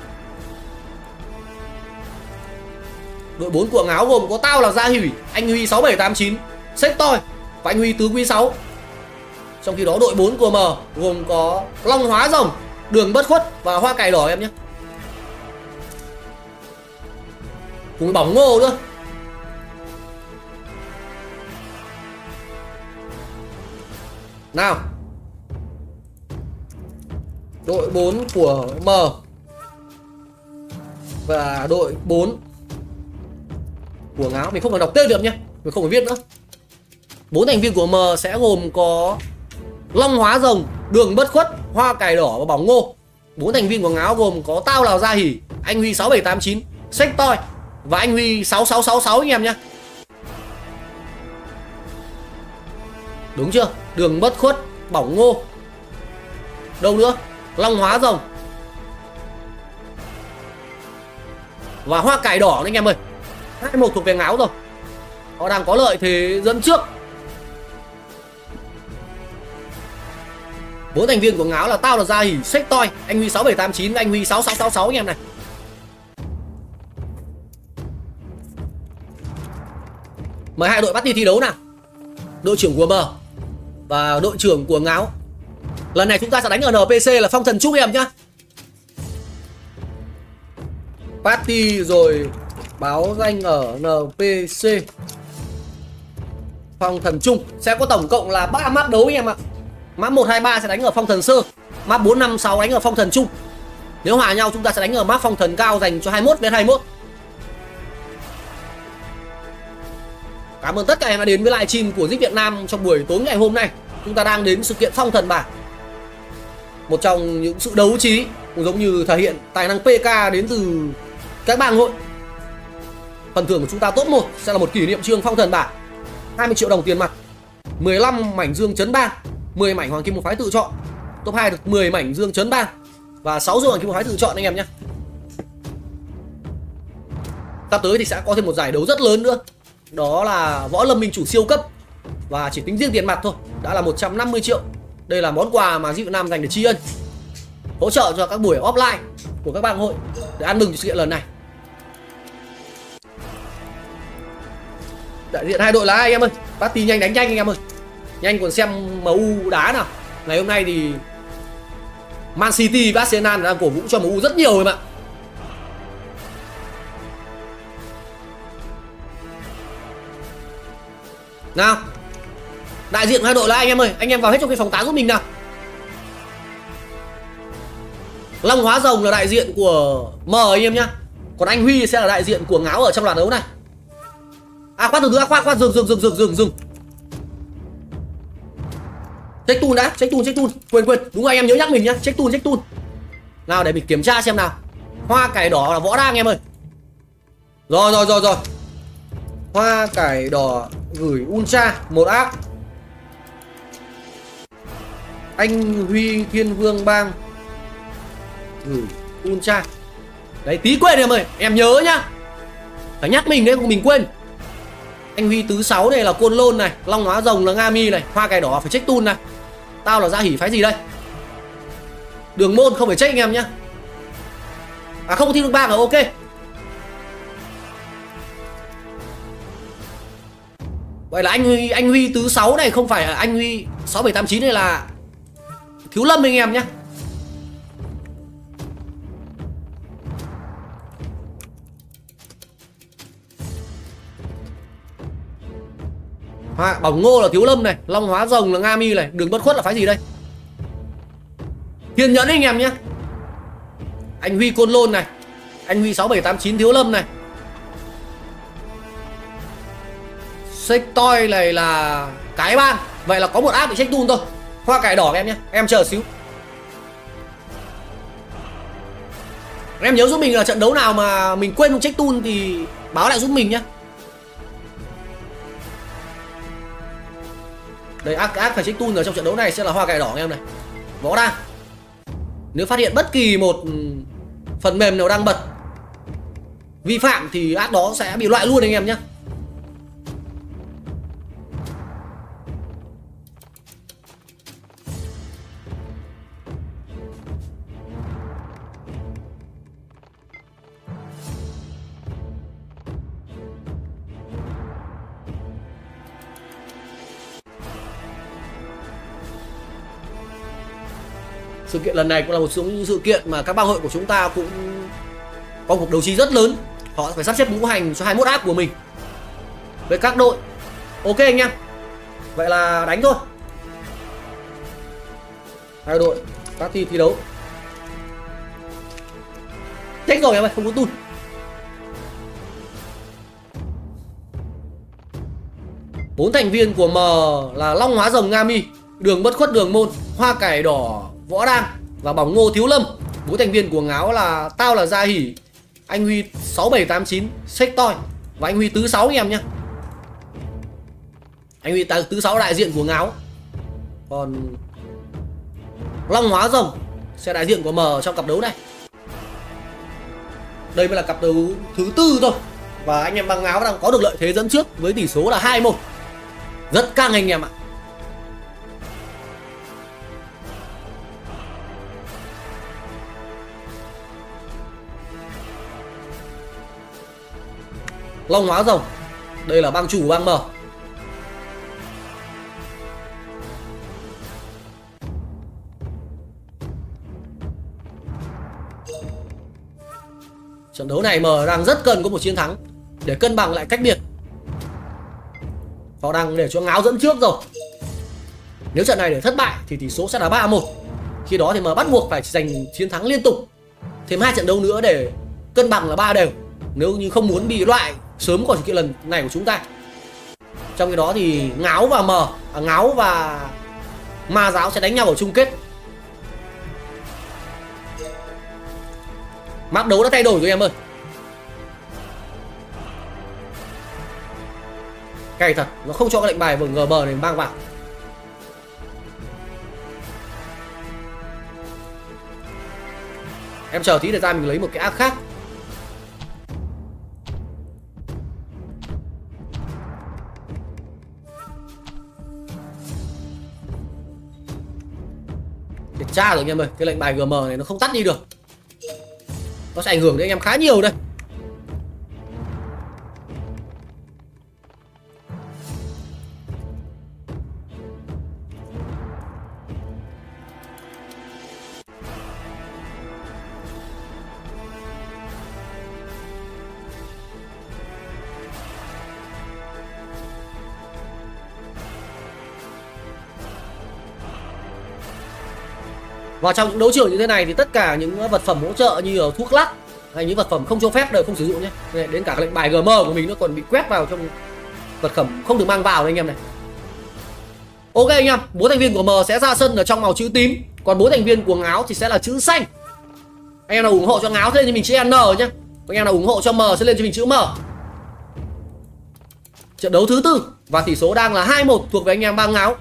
Đội bốn của Ngáo gồm có Tao là Gia Hủy, anh Huy sáu bảy tám chín, Sector và anh Huy tứ quý sáu. Trong khi đó đội bốn của M gồm có Long Hóa Rồng, Đường Bất Khuất và Hoa Cải Đỏ em nhé. Cùng với Bỏng Ngô nữa. Nào, đội bốn của M và đội bốn của Ngáo, mình không cần đọc tên được nhé, mình không phải viết nữa. Bốn thành viên của M sẽ gồm có Long Hóa Rồng, Đường Bất Khuất, Hoa Cải Đỏ và Bỏng Ngô. Bốn thành viên của Ngáo gồm có Tao Lào Gia Hỉ, anh Huy sáu bảy tám chín, Sector và anh Huy sáu sáu sáu sáu anh em nhé. Đúng chưa? Đường Bất Khuất, Bỏng Ngô. Đâu nữa? Long Hóa Rồng và Hoa Cải Đỏ anh em ơi. Hai một thuộc về Ngáo rồi. Họ đang có lợi thế dẫn trước. Bốn thành viên của Ngáo là Tao là Gia Hỉ, Sector, anh Huy sáu bảy tám chín và anh Huy sáu sáu sáu sáu anh em này. Mời hai đội bắt đi thi đấu nào. Đội trưởng của M và đội trưởng của Ngáo. Lần này chúng ta sẽ đánh ở en pê xê là Phong Thần Trúc em nhá. Party rồi báo danh ở en pê xê Phong Thần Trung. Sẽ có tổng cộng là ba map đấu anh em ạ. Map một, hai, ba sẽ đánh ở Phong Thần Sơ, map bốn, năm, sáu đánh ở Phong Thần Trung. Nếu hòa nhau chúng ta sẽ đánh ở map Phong Thần Cao dành cho hai mươi mốt vs hai mươi mốt. Cảm ơn tất cả em đã đến với livestream của Zig Việt Nam trong buổi tối ngày hôm nay. Chúng ta đang đến sự kiện Phong Thần bảng, một trong những sự đấu trí cũng giống như thể hiện tài năng pê ca đến từ các bang hội. Phần thưởng của chúng ta top một sẽ là một kỷ niệm chương Phong Thần bảng, hai mươi triệu đồng tiền mặt, mười lăm mảnh dương chấn bang, mười mảnh hoàng kim một phái tự chọn. Top hai được mười mảnh dương chấn bang và sáu dương hoàng kim một phái tự chọn anh em nhé. Sắp tới thì sẽ có thêm một giải đấu rất lớn nữa, đó là Võ Lâm Minh Chủ siêu cấp, và chỉ tính riêng tiền mặt thôi đã là một trăm năm mươi triệu. Đây là món quà mà Zig Việt Nam dành để tri ân, hỗ trợ cho các buổi offline của các bang hội để ăn mừng sự kiện lần này. Đại diện hai đội là ai anh em ơi? Party nhanh đánh nhanh anh em ơi. Nhanh còn xem em u đá nào. Ngày hôm nay thì Man City và Arsenal đang cổ vũ cho em u rất nhiều em ạ. Nào, đại diện hai đội là anh em ơi, anh em vào hết trong cái phòng tán giúp mình nào. Long Hóa Rồng là đại diện của M anh em nhá. Còn anh Huy sẽ là đại diện của Ngáo ở trong loạt đấu này. À khoan từ từ, khoan khoan dừng dừng dừng dừng dừng dừng. Check tool đã, check tool check tool. Quên quên, đúng rồi anh em nhớ nhắc mình nhá, check tool check tool. Nào để mình kiểm tra xem nào. Hoa cải đỏ là Võ Đang em ơi. Rồi rồi rồi rồi. Hoa cải đỏ gửi Ultra một ác. Anh Huy Thiên Vương Bang gửi Ultra. Đấy tí quên em ơi, em nhớ nhá. Phải nhắc mình đấy, mình quên. Anh Huy tứ sáu này là Côn Lôn này, Long Hóa Rồng là Nga Mi này, Hoa cải đỏ phải check tool này. Tao là Gia Hỉ phái gì đây? Đường Môn không phải check anh em nhá. À không có Thiên Vương Bang là ok. Vậy là anh Huy, anh Huy tứ sáu này không phải là anh Huy sáu bảy tám chín này là Thiếu Lâm anh em nhé. Hoa Bỏng Ngô là Thiếu Lâm này, Long Hóa Rồng là Nga Mi này, Đường Bất Khuất là phái gì đây? Thiên Nhẫn anh em nhé. Anh Huy Côn Lôn này, anh Huy sáu bảy tám chín Thiếu Lâm này. Sectoy này là Cái Bang. Vậy là có một áp bị check tool thôi. Hoa cải đỏ em nhé, em chờ xíu. Em nhớ giúp mình là trận đấu nào mà mình quên check tool thì báo lại giúp mình nhé. Đây ác ác phải check tool ở trong trận đấu này sẽ là Hoa cải đỏ em này. Võ Đang. Nếu phát hiện bất kỳ một phần mềm nào đang bật vi phạm thì ác đó sẽ bị loại luôn anh em nhé. Sự kiện lần này cũng là một trong những sự kiện mà các bang hội của chúng ta cũng có cuộc đấu trí rất lớn. Họ phải sắp xếp ngũ hành cho hai mươi mốt ác của mình với các đội. Ok anh em. Vậy là đánh thôi. Hai đội các thi thi đấu. Chết rồi em ơi, không có tool. Bốn thành viên của M là Long Hóa Rồng Nga Mi, Đường Bất Khuất Đường Môn, Hoa cải đỏ Võ Đang và Bỏng Ngô Thiếu Lâm. Bốn thành viên của Ngáo là tao là Gia Hỉ, anh Huy sáu bảy tám chín Sectoy và anh Huy tứ sáu anh em nhé. Anh Huy tứ sáu đại diện của Ngáo. Còn Long Hóa Rồng sẽ đại diện của M trong cặp đấu này. Đây mới là cặp đấu thứ tư thôi. Và anh em bang Ngáo đang có được lợi thế dẫn trước với tỷ số là hai một. Rất căng anh em ạ. Long Hóa Rồng, đây là bang chủ bang M. Trận đấu này M đang rất cần có một chiến thắng để cân bằng lại cách biệt. Họ đang để cho Ngáo dẫn trước rồi. Nếu trận này để thất bại thì tỷ số sẽ là ba một. Khi đó thì M bắt buộc phải giành chiến thắng liên tục thêm hai trận đấu nữa để cân bằng là ba đều, nếu như không muốn bị loại sớm của sự kiện lần này của chúng ta. Trong cái đó thì Ngáo và M à, Ngáo và Ma Giáo sẽ đánh nhau ở chung kết. Map đấu đã thay đổi rồi em ơi. Cày thật, nó không cho cái lệnh bài của giê bê này mang vào. Em chờ tí để ra mình lấy một cái ác khác. Để tra rồi anh em ơi, cái lệnh bài giê bê này nó không tắt đi được. Nó sẽ ảnh hưởng đến anh em khá nhiều đây. Và trong những đấu trường như thế này thì tất cả những vật phẩm hỗ trợ như ở thuốc lắc hay những vật phẩm không cho phép đều không sử dụng nhé. Đến cả lệnh bài giê em của mình nó còn bị quét vào trong vật phẩm không được mang vào đấy anh em này. Ok anh em, bốn thành viên của M sẽ ra sân ở trong màu chữ tím, còn bốn thành viên của Ngáo thì sẽ là chữ xanh. Anh em nào ủng hộ cho Ngáo sẽ lên cho mình chữ N nhé, anh em nào ủng hộ cho M sẽ lên cho mình chữ M. Trận đấu thứ tư và tỷ số đang là hai một thuộc về anh em bang Ngáo.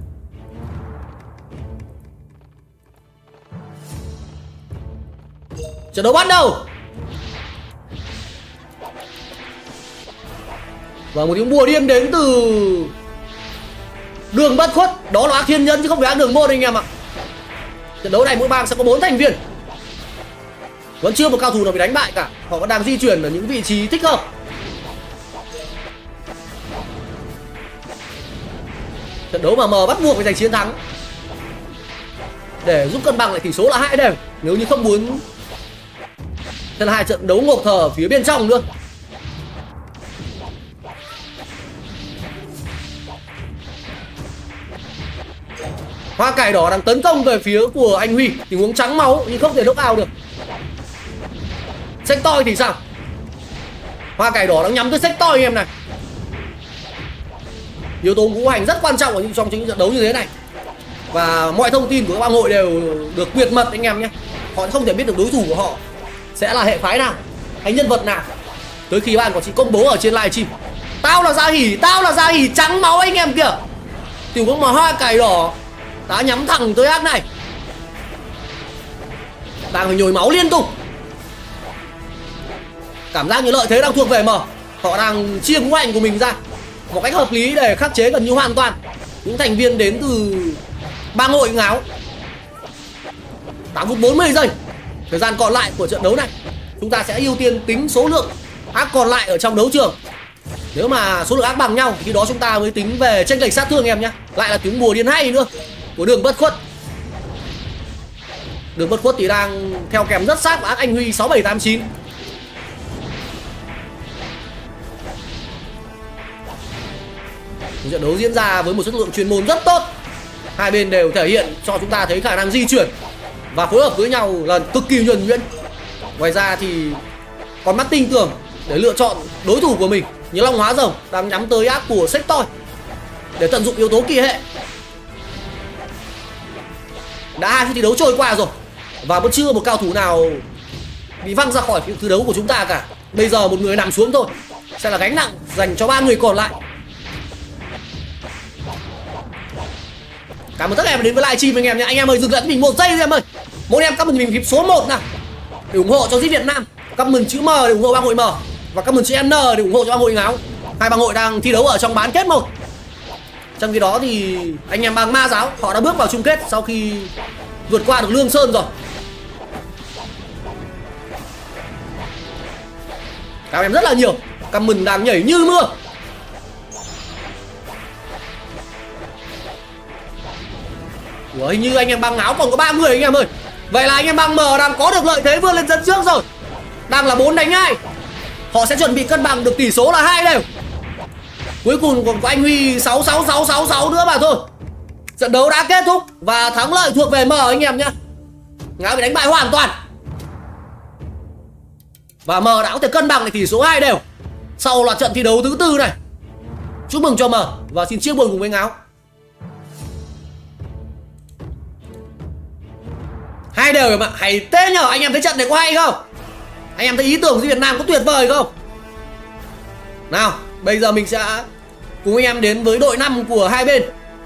Trận đấu bắt đầu. Và một tiếng bùa điên đến từ đường bất khuất, đó là ác thiên nhân chứ không phải ác đường môn anh em ạ. Trận đấu này mỗi bang sẽ có bốn thành viên. Vẫn chưa một cao thủ nào bị đánh bại cả, họ vẫn đang di chuyển ở những vị trí thích hợp. Trận đấu mà M bắt buộc phải giành chiến thắng để giúp cân bằng lại tỷ số là hai đều, nếu như không muốn thế là hai trận đấu ngộp thở phía bên trong nữa. Hoa cải đỏ đang tấn công về phía của anh Huy, tình huống trắng máu nhưng không thể knock out được. Sách toi thì sao? Hoa cải đỏ đang nhắm tới sách toi anh em này. Yếu tố ngũ hành rất quan trọng ở trong những trận đấu như thế này. Và mọi thông tin của các bang hội đều được tuyệt mật anh em nhé. Họ không thể biết được đối thủ của họ sẽ là hệ phái nào hay nhân vật nào tới khi bạn có chỉ công bố ở trên livestream. Tao là Gia Hỉ, tao là Gia Hỉ, trắng máu anh em kìa. Tiểu cũng mà hoa cải đỏ đã nhắm thẳng tới ác này, đang phải nhồi máu liên tục. Cảm giác như lợi thế đang thuộc về M. Họ đang chia ngũ hành của mình ra một cách hợp lý để khắc chế gần như hoàn toàn những thành viên đến từ bang hội Ngáo. Tám phút bốn mươi giây thời gian còn lại của trận đấu này, chúng ta sẽ ưu tiên tính số lượng ác còn lại ở trong đấu trường. Nếu mà số lượng ác bằng nhau thì khi đó chúng ta mới tính về chênh lệch sát thương em nhé. Lại là tiếng bùa điên hay nữa của đường bất khuất. Đường bất khuất thì đang theo kèm rất sát của ác anh Huy sáu bảy tám chín. Trận đấu diễn ra với một chất lượng chuyên môn rất tốt. Hai bên đều thể hiện cho chúng ta thấy khả năng di chuyển và phối hợp với nhau là cực kỳ nhuần nhuyễn. Ngoài ra thì còn mắt tinh tường để lựa chọn đối thủ của mình, như Long Hóa Rồng đang nhắm tới ác của sách toi để tận dụng yếu tố kỳ hệ. Đã hai phút thi đấu trôi qua rồi và vẫn chưa một cao thủ nào bị văng ra khỏi thi đấu của chúng ta cả. Bây giờ một người nằm xuống thôi sẽ là gánh nặng dành cho ba người còn lại. Cảm ơn tất cả em đến với livestream anh em nhé. Anh em ơi dừng lại mình một giây em ơi. Mỗi em comment mình phím số một nào để ủng hộ cho Giết Việt Nam, comment chữ M để ủng hộ bang hội M và comment chữ N để ủng hộ cho bang hội Ngáo. Hai bang hội đang thi đấu ở trong bán kết một. Trong khi đó thì anh em bang Ma Giáo họ đã bước vào chung kết sau khi vượt qua được Lương Sơn rồi. Các em rất là nhiều, comment đang nhảy như mưa. Ủa, hình như anh em bang Ngáo còn có ba người anh em ơi. Vậy là anh em bang M đang có được lợi thế vươn lên dẫn trước rồi. Đang là bốn đánh hai. Họ sẽ chuẩn bị cân bằng được tỷ số là hai đều. Cuối cùng còn có anh Huy sáu sáu sáu sáu sáu nữa mà thôi. Trận đấu đã kết thúc và thắng lợi thuộc về M anh em nhé. Ngáo bị đánh bại hoàn toàn. Và M đã có thể cân bằng được tỷ số hai đều sau loạt trận thi đấu thứ tư này. Chúc mừng cho M và xin chia buồn cùng với Ngáo. Hai đều mà hay thế nhờ. Anh em thấy trận này có hay không? Anh em thấy ý tưởng của Việt Nam có tuyệt vời không? Nào bây giờ mình sẽ cùng anh em đến với đội năm của hai bên.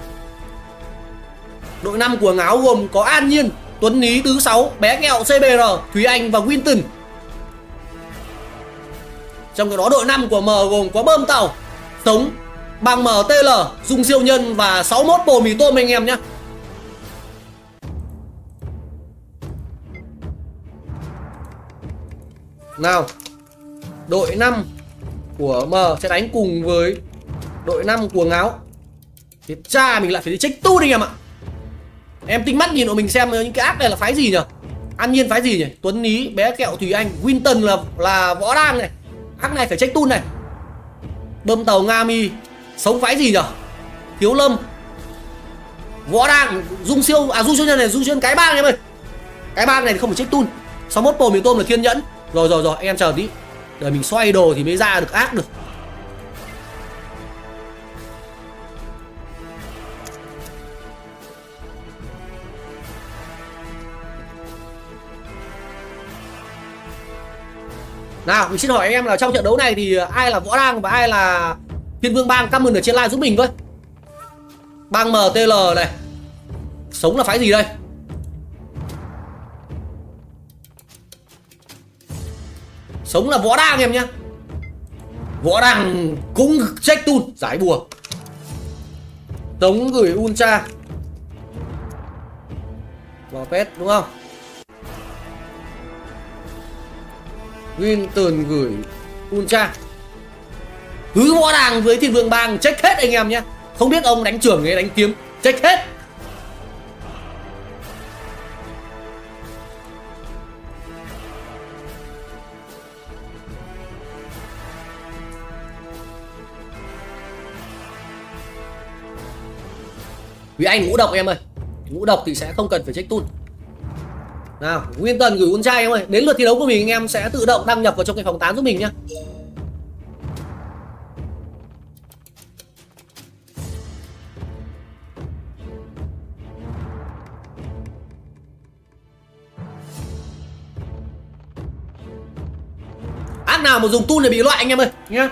Đội năm của Ngáo gồm có An Nhiên, Tuấn Lý, Tứ Sáu, Bé Kẹo, xê bê rờ, Thúy Anh và Winton. Trong cái đó đội năm của M gồm có Bơm Tàu, Sống, Bang M, tê lờ, Dung Siêu Nhân và sáu mốt Bồ Mì Tôm anh em nhé. Nào đội năm của M sẽ đánh cùng với đội năm của Ngáo. Thì cha mình lại phải đi check tu đi em ạ. Em tinh mắt nhìn của mình xem những cái ác này là phái gì nhỉ? An Nhiên phái gì nhỉ? Tuấn Lý, Bé Kẹo, Thùy Anh, Winton là là võ đang này. Ác này phải check tu này. Bơm Tàu, Nga Mi, Sống phái gì nhỉ? Thiếu Lâm, võ đang, Dung Siêu, à Dung Siêu Nhân này, Dung Siêu Nhân cái bang em ơi. Cái bang này thì không phải check tu. sáu mốt Bồ Mì Tôm là Thiên Nhẫn. Rồi rồi rồi, anh em chờ tí. Để mình xoay đồ thì mới ra được ác được. Nào, mình xin hỏi anh em là trong trận đấu này thì ai là Võ Đang và ai là Thiên Vương Bang, comment ở trên live giúp mình với. Bang em tê lờ này. Sống là phái gì đây? Sống là Võ Đang em nhá. Võ Đang cũng check tool giải bùa. Tống gửi Ultra vào pet đúng không? Winton gửi Ultra. Cứ Võ Đang với Thiên Vương Bang check hết anh em nhé. Không biết ông đánh trưởng hay đánh kiếm, check hết. Vì anh ngũ độc em ơi. Ngũ độc thì sẽ không cần phải check tool. Nào, Winton gửi Ultra em ơi. Đến lượt thi đấu của mình anh em sẽ tự động đăng nhập vào trong cái phòng tán giúp mình nhé. Ác nào mà dùng tool để bị loại anh em ơi nhá.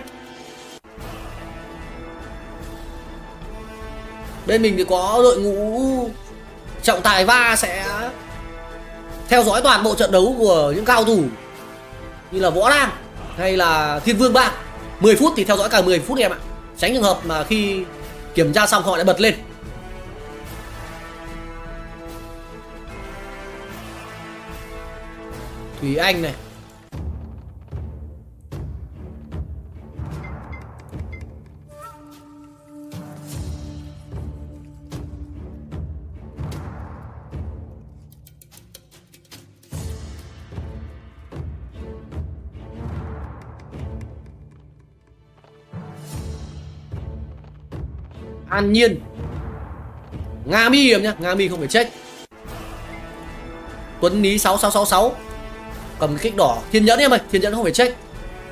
Bên mình thì có đội ngũ trọng tài va sẽ theo dõi toàn bộ trận đấu của những cao thủ như là Võ Đang hay là Thiên Vương Bang. Mười phút thì theo dõi cả mười phút em ạ. Tránh trường hợp mà khi kiểm tra xong họ lại bật lên. Thùy Anh này. An Nhiên. Nga Mi em nhá, Nga Mi không phải check. Tuấn Lý sáu sáu sáu sáu cầm kích đỏ. Thiên Nhẫn em ơi, Thiên Nhẫn không phải check.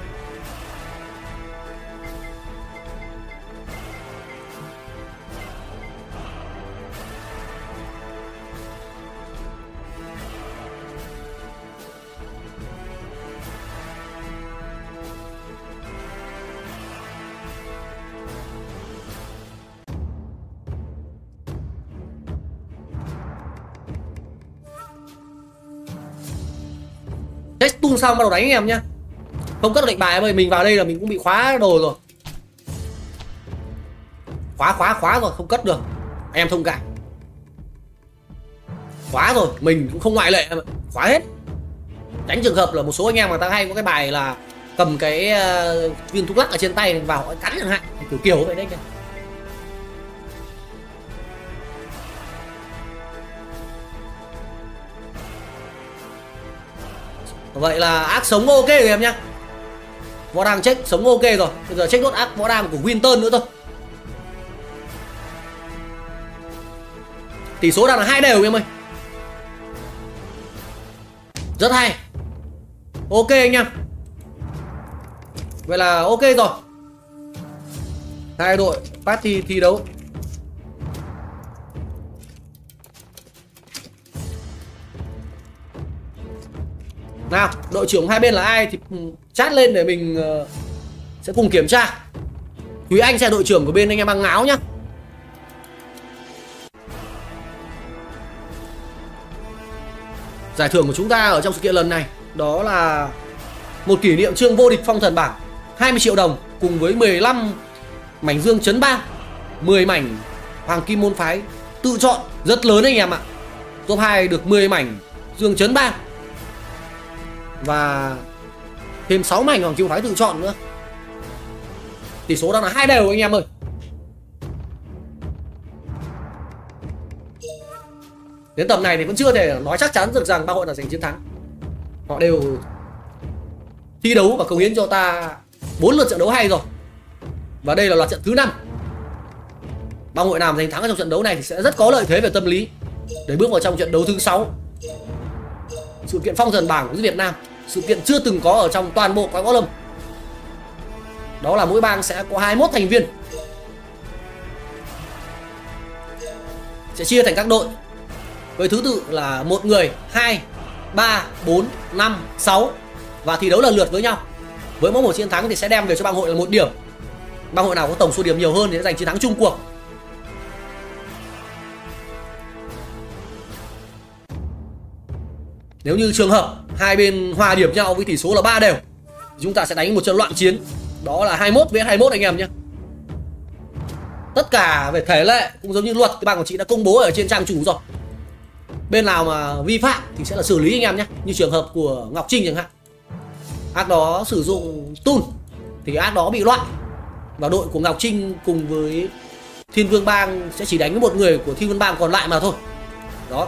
Check tool xong bắt đầu đánh anh em nhá. Không cất được lệnh bài em ơi, mình vào đây là mình cũng bị khóa đồ rồi. Khóa khóa khóa rồi, không cất được. Em thông cảm. Khóa rồi, mình cũng không ngoại lệ, khóa hết. Tránh trường hợp là một số anh em mà ta hay có cái bài là cầm cái uh, viên thuốc lắc ở trên tay vào họ cắn chẳng hạn, kiểu kiểu vậy đấy kìa. Vậy là ác sống ok rồi em nhá. Võ Đang check sống ok rồi. Bây giờ check nốt ác Võ Đang của Winton nữa thôi. Tỷ số đang là hai đều em ơi. Rất hay. Ok anh em. Vậy là ok rồi. Hai đội party thi đấu. Nào, đội trưởng hai bên là ai thì chat lên để mình uh, sẽ cùng kiểm tra. Thúy Anh sẽ là đội trưởng của bên anh em băng áo nhá. Giải thưởng của chúng ta ở trong sự kiện lần này đó là một kỷ niệm chương vô địch phong thần bảng hai mươi triệu đồng cùng với mười lăm mảnh dương chấn bang, mười mảnh hoàng kim môn phái tự chọn rất lớn anh em ạ. Top hai được mười mảnh dương chấn bang và thêm sáu mảnh hoàng kim phái tự chọn nữa. Tỷ số đang là hai đều anh em ơi. Đến tầm này thì vẫn chưa thể nói chắc chắn được rằng ba hội là giành chiến thắng. Họ đều thi đấu và cống hiến cho ta bốn lượt trận đấu hay rồi. Và đây là loạt trận thứ năm. Ba hội nào giành thắng ở trong trận đấu này thì sẽ rất có lợi thế về tâm lý để bước vào trong trận đấu thứ sáu sự kiện phong thần bảng của Việt Nam. sự kiện chưa từng có ở trong toàn bộ quái võ lâm. Đó là mỗi bang sẽ có hai mươi mốt thành viên, sẽ chia thành các đội với thứ tự là một người, hai, ba, bốn, năm, sáu và thi đấu lần lượt với nhau. Với mỗi một chiến thắng thì sẽ đem về cho bang hội là một điểm. Bang hội nào có tổng số điểm nhiều hơn thì sẽ giành chiến thắng chung cuộc. Nếu như trường hợp hai bên hòa điểm nhau với tỷ số là ba đều, chúng ta sẽ đánh một trận loạn chiến. Đó là hai mươi mốt với hai mươi mốt anh em nhé. Tất cả về thể lệ cũng giống như luật cái bang của chị đã công bố ở trên trang chủ rồi. Bên nào mà vi phạm thì sẽ là xử lý anh em nhé. Như trường hợp của Ngọc Trinh chẳng hạn, ác đó sử dụng tun thì ác đó bị loại, và đội của Ngọc Trinh cùng với Thiên Vương bang sẽ chỉ đánh với một người của Thiên Vương bang còn lại mà thôi. Đó.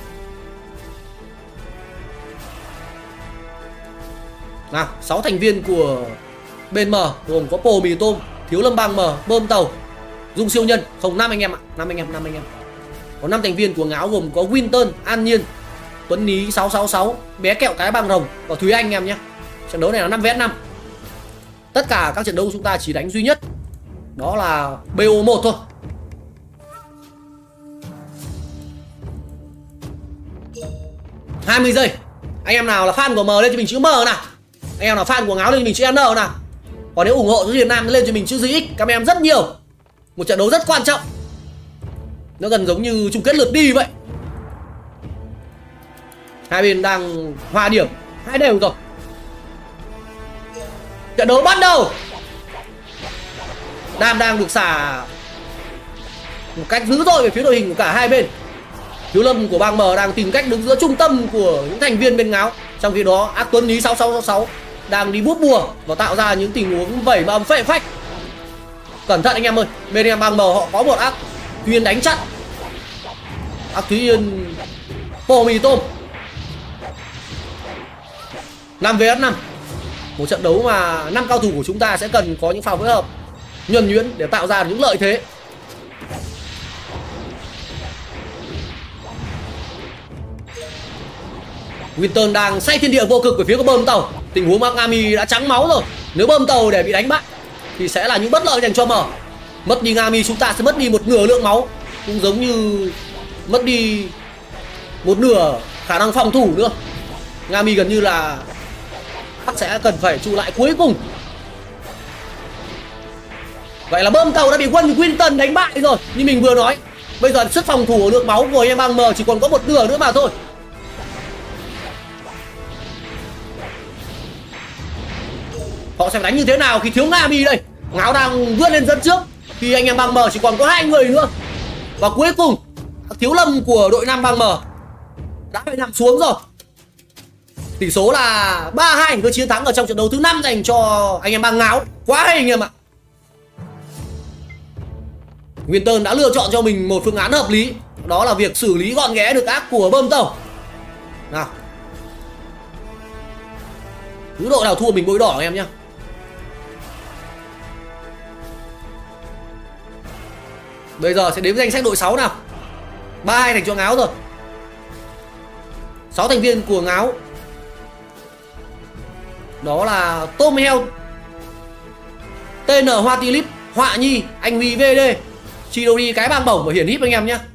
Nào, sáu thành viên của bên M gồm có Pồ Mì Tôm, Thiếu Lâm bang M, Bơm Tàu, Dung Siêu Nhân, không năm anh em ạ, năm anh em, năm anh em. Có năm thành viên của Ngáo gồm có Winton, An Nhiên, Tuấn Ní sáu sáu sáu, Bé Kẹo Cái bang Rồng và Thúy Anh anh em nhé. Trận đấu này là năm vs năm. Tất cả các trận đấu chúng ta chỉ đánh duy nhất đó là bê o một thôi. hai mươi giây. Anh em nào là fan của M lên cho mình chữ M nào. Anh em nào fan của Ngáo lên cho mình chữ N nào. Còn nếu ủng hộ cho Việt Nam lên cho mình chữ giê ích. Các em rất nhiều. Một trận đấu rất quan trọng. Nó gần giống như chung kết lượt đi vậy. Hai bên đang hòa điểm hai đều rồi. Trận đấu bắt đầu. Đam đang được xả một cách dữ dội về phía đội hình của cả hai bên. Thiếu Lâm của bang M đang tìm cách đứng giữa trung tâm của những thành viên bên Ngáo. Trong khi đó ác Tuấn Lý sáu sáu sáu sáu đang đi bút bùa và tạo ra những tình huống vẩy bầm phệ phách. Cẩn thận anh em ơi, bên em bang M họ có một ác Thúy Yên đánh chặn. Ác Thúy Yên Pồ Mì Tôm. năm vs năm. Một trận đấu mà năm cao thủ của chúng ta sẽ cần có những pha phối hợp nhuần nhuyễn để tạo ra những lợi thế. Winton đang say thiên địa vô cực về phía của Bơm Tàu. Tình huống Ngami đã trắng máu rồi. Nếu Bơm Tàu để bị đánh bại thì sẽ là những bất lợi dành cho M. Mất đi Ngami chúng ta sẽ mất đi một nửa lượng máu, cũng giống như mất đi một nửa khả năng phòng thủ nữa. Ngami gần như là sẽ cần phải trụ lại cuối cùng. Vậy là Bơm Tàu đã bị quân Winton đánh bại rồi. Như mình vừa nói, bây giờ sức phòng thủ lượng máu của anh em bang M chỉ còn có một nửa nữa mà thôi. Họ sẽ đánh như thế nào khi thiếu Ngami đây. Ngáo đang vươn lên dẫn trước khi anh em bang M chỉ còn có hai người nữa. Và cuối cùng Thiếu Lâm của đội năm bang M đã phải nằm xuống rồi. Tỷ số là ba hai với chiến thắng ở trong trận đấu thứ năm dành cho anh em bang Ngáo. Quá hay anh em ạ. Winton đã lựa chọn cho mình một phương án hợp lý, đó là việc xử lý gọn ghẽ được ác của Bơm Tàu. Nào, cứ đội nào thua mình bôi đỏ anh em nhé. Bây giờ sẽ đếm danh sách đội sáu nào. ba hai thành cho Ngáo rồi. sáu thành viên của Ngáo đó là Tôm Heo, tê en Hoa Tulip, Họa Nhi, Anh Huy vê đê, Chidori Cái bang Bổng và Hiển Híp anh em nhé.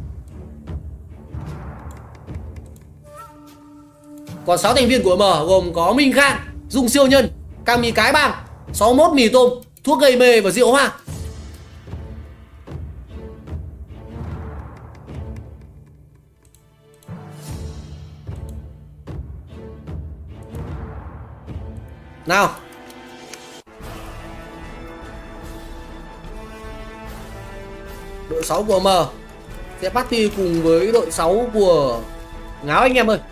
Còn sáu thành viên của M gồm có Minh Khang, Dung Siêu Nhân, Cami Cái bang, sáu mươi mốt Mì Tôm, Thuốc Gây Mê và Rượu Hoa. Nào, đội sáu của M sẽ party cùng với đội sáu của Ngáo anh em ơi.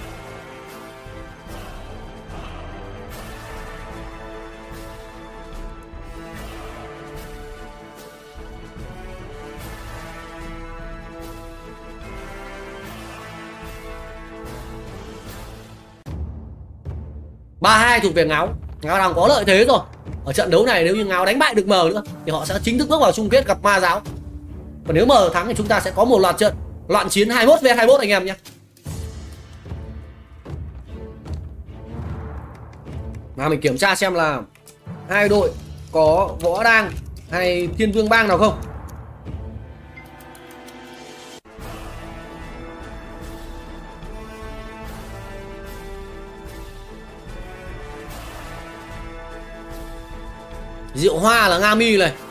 ba hai thuộc về Ngáo. Ngáo đang có lợi thế rồi. Ở trận đấu này nếu như Ngáo đánh bại được M nữa thì họ sẽ chính thức bước vào chung kết gặp Ma Giáo. Còn nếu M thắng thì chúng ta sẽ có một loạt trận loạn chiến hai mươi mốt vs hai mươi mốt anh em nhé. Mà mình kiểm tra xem là hai đội có Võ Đang hay Thiên Vương Bang nào không. Diệu Hoa là Nga Mi này.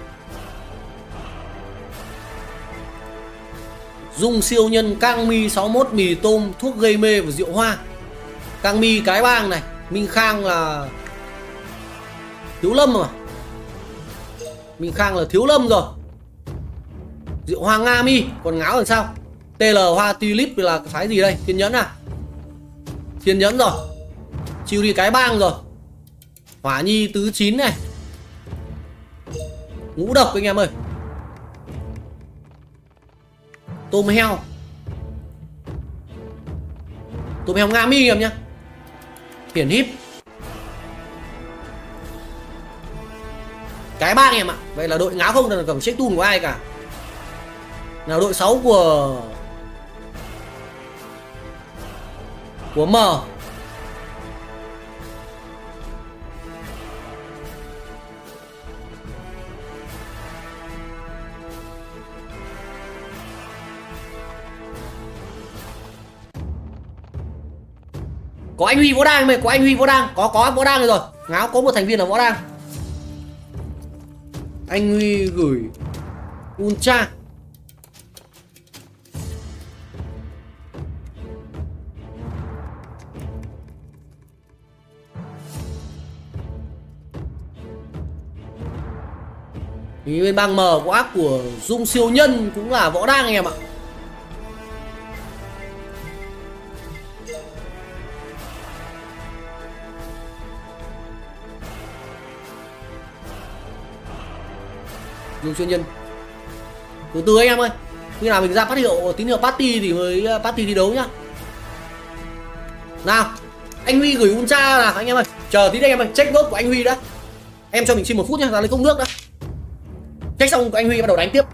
Dung Siêu Nhân, Cang Mi sáu mốt, Mì Tôm, Thuốc Gây Mê và Diệu Hoa. Cang Mi Cái Bang này. Minh Khang là Thiếu Lâm mà. Minh Khang là Thiếu Lâm rồi. Diệu Hoa Nga Mi. Còn Ngáo làm sao? tê lờ Hoa Tulip là phái gì đây? Thiên Nhẫn à? Thiên Nhẫn rồi. Chiêu đi Cái Bang rồi. Hỏa Nhi Tứ Chín này. Ngũ Độc anh em ơi. Tôm Heo. Tôm Heo Nga Mi anh em nhá. Hiển Híp. Cái Bang em ạ. Vậy là đội Ngáo không là cầm check tool của ai cả. Nào đội sáu của Của M. Có anh Huy Võ Đang mày, có anh Huy Võ Đang, có có Võ Đang rồi. Ngáo có một thành viên là Võ Đang. Anh Huy gửi Ultra. Thì bên bang M có ác của Dung Siêu Nhân cũng là Võ Đang anh em ạ. Dung Siêu Nhân. Từ từ anh em ơi. Khi nào mình ra phát hiệu tín hiệu party thì mới party thi đấu nhá. Nào, anh Huy gửi Ultra là anh em ơi. Chờ tí đây em ơi, check nốt của anh Huy đã. Em cho mình xin một phút nhá, ra lấy cốc nước đã. Check xong của anh Huy bắt đầu đánh tiếp.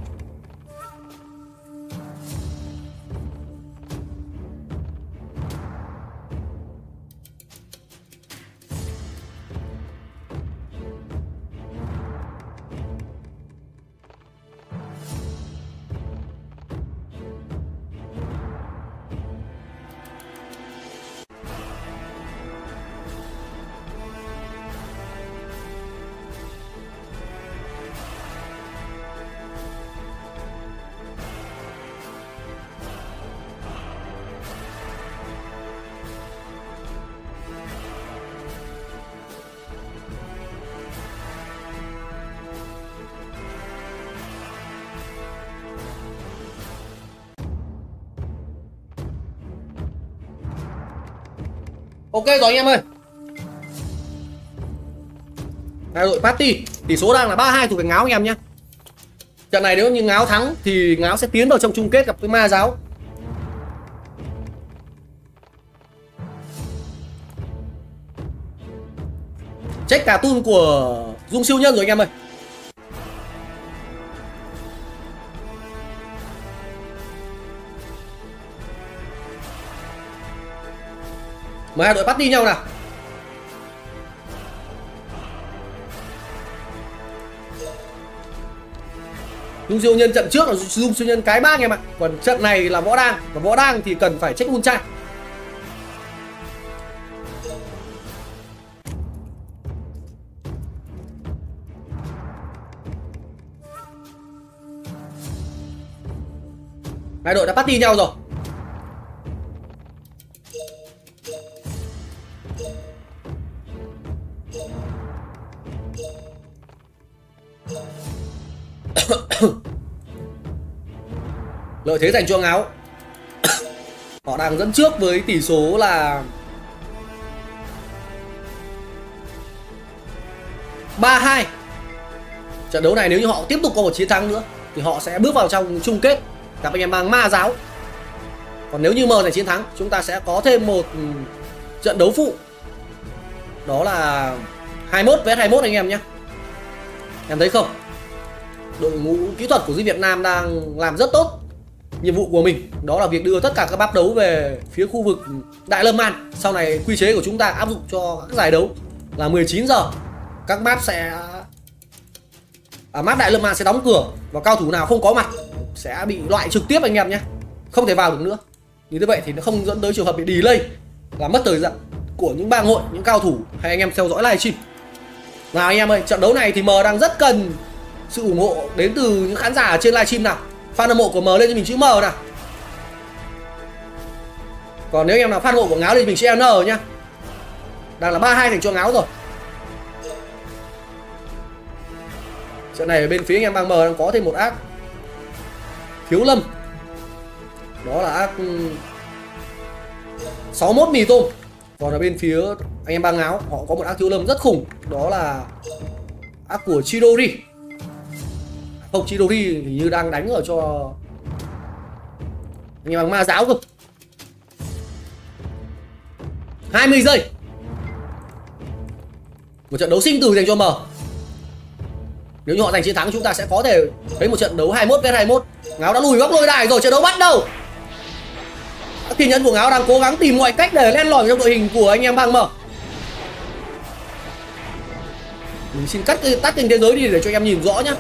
Ok rồi anh em ơi. Đây, đội party. Tỷ số đang là ba hai thuộc về Ngáo anh em nhé. Trận này nếu như Ngáo thắng thì Ngáo sẽ tiến vào trong chung kết gặp với Ma Giáo. Check cả tool của Dung Siêu Nhân rồi anh em ơi. Mời hai đội party nhau nào. Dung Siêu Nhân trận trước là Dung Siêu Nhân Cái Bang em ạ. Còn trận này là Võ Đang. Và Võ Đang thì cần phải check Ultra. Hai đội đã party nhau rồi. Lợi thế dành cho Ngáo. Họ đang dẫn trước với tỷ số là ba hai. Trận đấu này nếu như họ tiếp tục có một chiến thắng nữa thì họ sẽ bước vào trong chung kết gặp anh em bang Ma Giáo. Còn nếu như M giành chiến thắng, chúng ta sẽ có thêm một trận đấu phụ. Đó là hai mốt vs hai mốt anh em nhé. Em thấy không? Đội ngũ kỹ thuật của Duy Việt Nam đang làm rất tốt. nhiệm vụ của mình đó là việc đưa tất cả các map đấu về phía khu vực Đại Lâm Man. Sau này quy chế của chúng ta áp dụng cho các giải đấu là mười chín giờ. Các map sẽ à, map Đại Lâm Man sẽ đóng cửa và cao thủ nào không có mặt sẽ bị loại trực tiếp anh em nhé, không thể vào được nữa. Như thế vậy thì nó không dẫn tới trường hợp bị delay và mất thời gian của những bang hội, những cao thủ hay anh em theo dõi livestream. Nào anh em ơi, trận đấu này thì M đang rất cần sự ủng hộ đến từ những khán giả ở trên livestream nào. Fan hâm mộ của M lên cho mình chữ M nào. Còn nếu anh em nào fan hâm mộ của Ngáo thì mình sẽ N nhá. Đang là ba hai thành cho Ngáo rồi. Trận này ở bên phía anh em bang M đang có thêm một ác Thiếu Lâm. Đó là ác sáu mươi mốt mì tôm. Còn ở bên phía anh em bang Ngáo họ có một ác Thiếu Lâm rất khủng. Đó là ác của Chidori. Không, Chidori hình như đang đánh ở cho anh em bằng ma giáo cơ. hai mươi giây. Một trận đấu sinh tử dành cho M. Nếu như họ giành chiến thắng chúng ta sẽ có thể thấy một trận đấu hai mươi mốt vs hai mươi mốt. Ngáo đã lùi góc lôi đài rồi, trận đấu bắt đầu. Các thiên nhân của Ngáo đang cố gắng tìm mọi cách để len lỏi trong đội hình của anh em bang M. Mình xin cắt tắt kênh thế giới đi để cho anh em nhìn rõ nhá.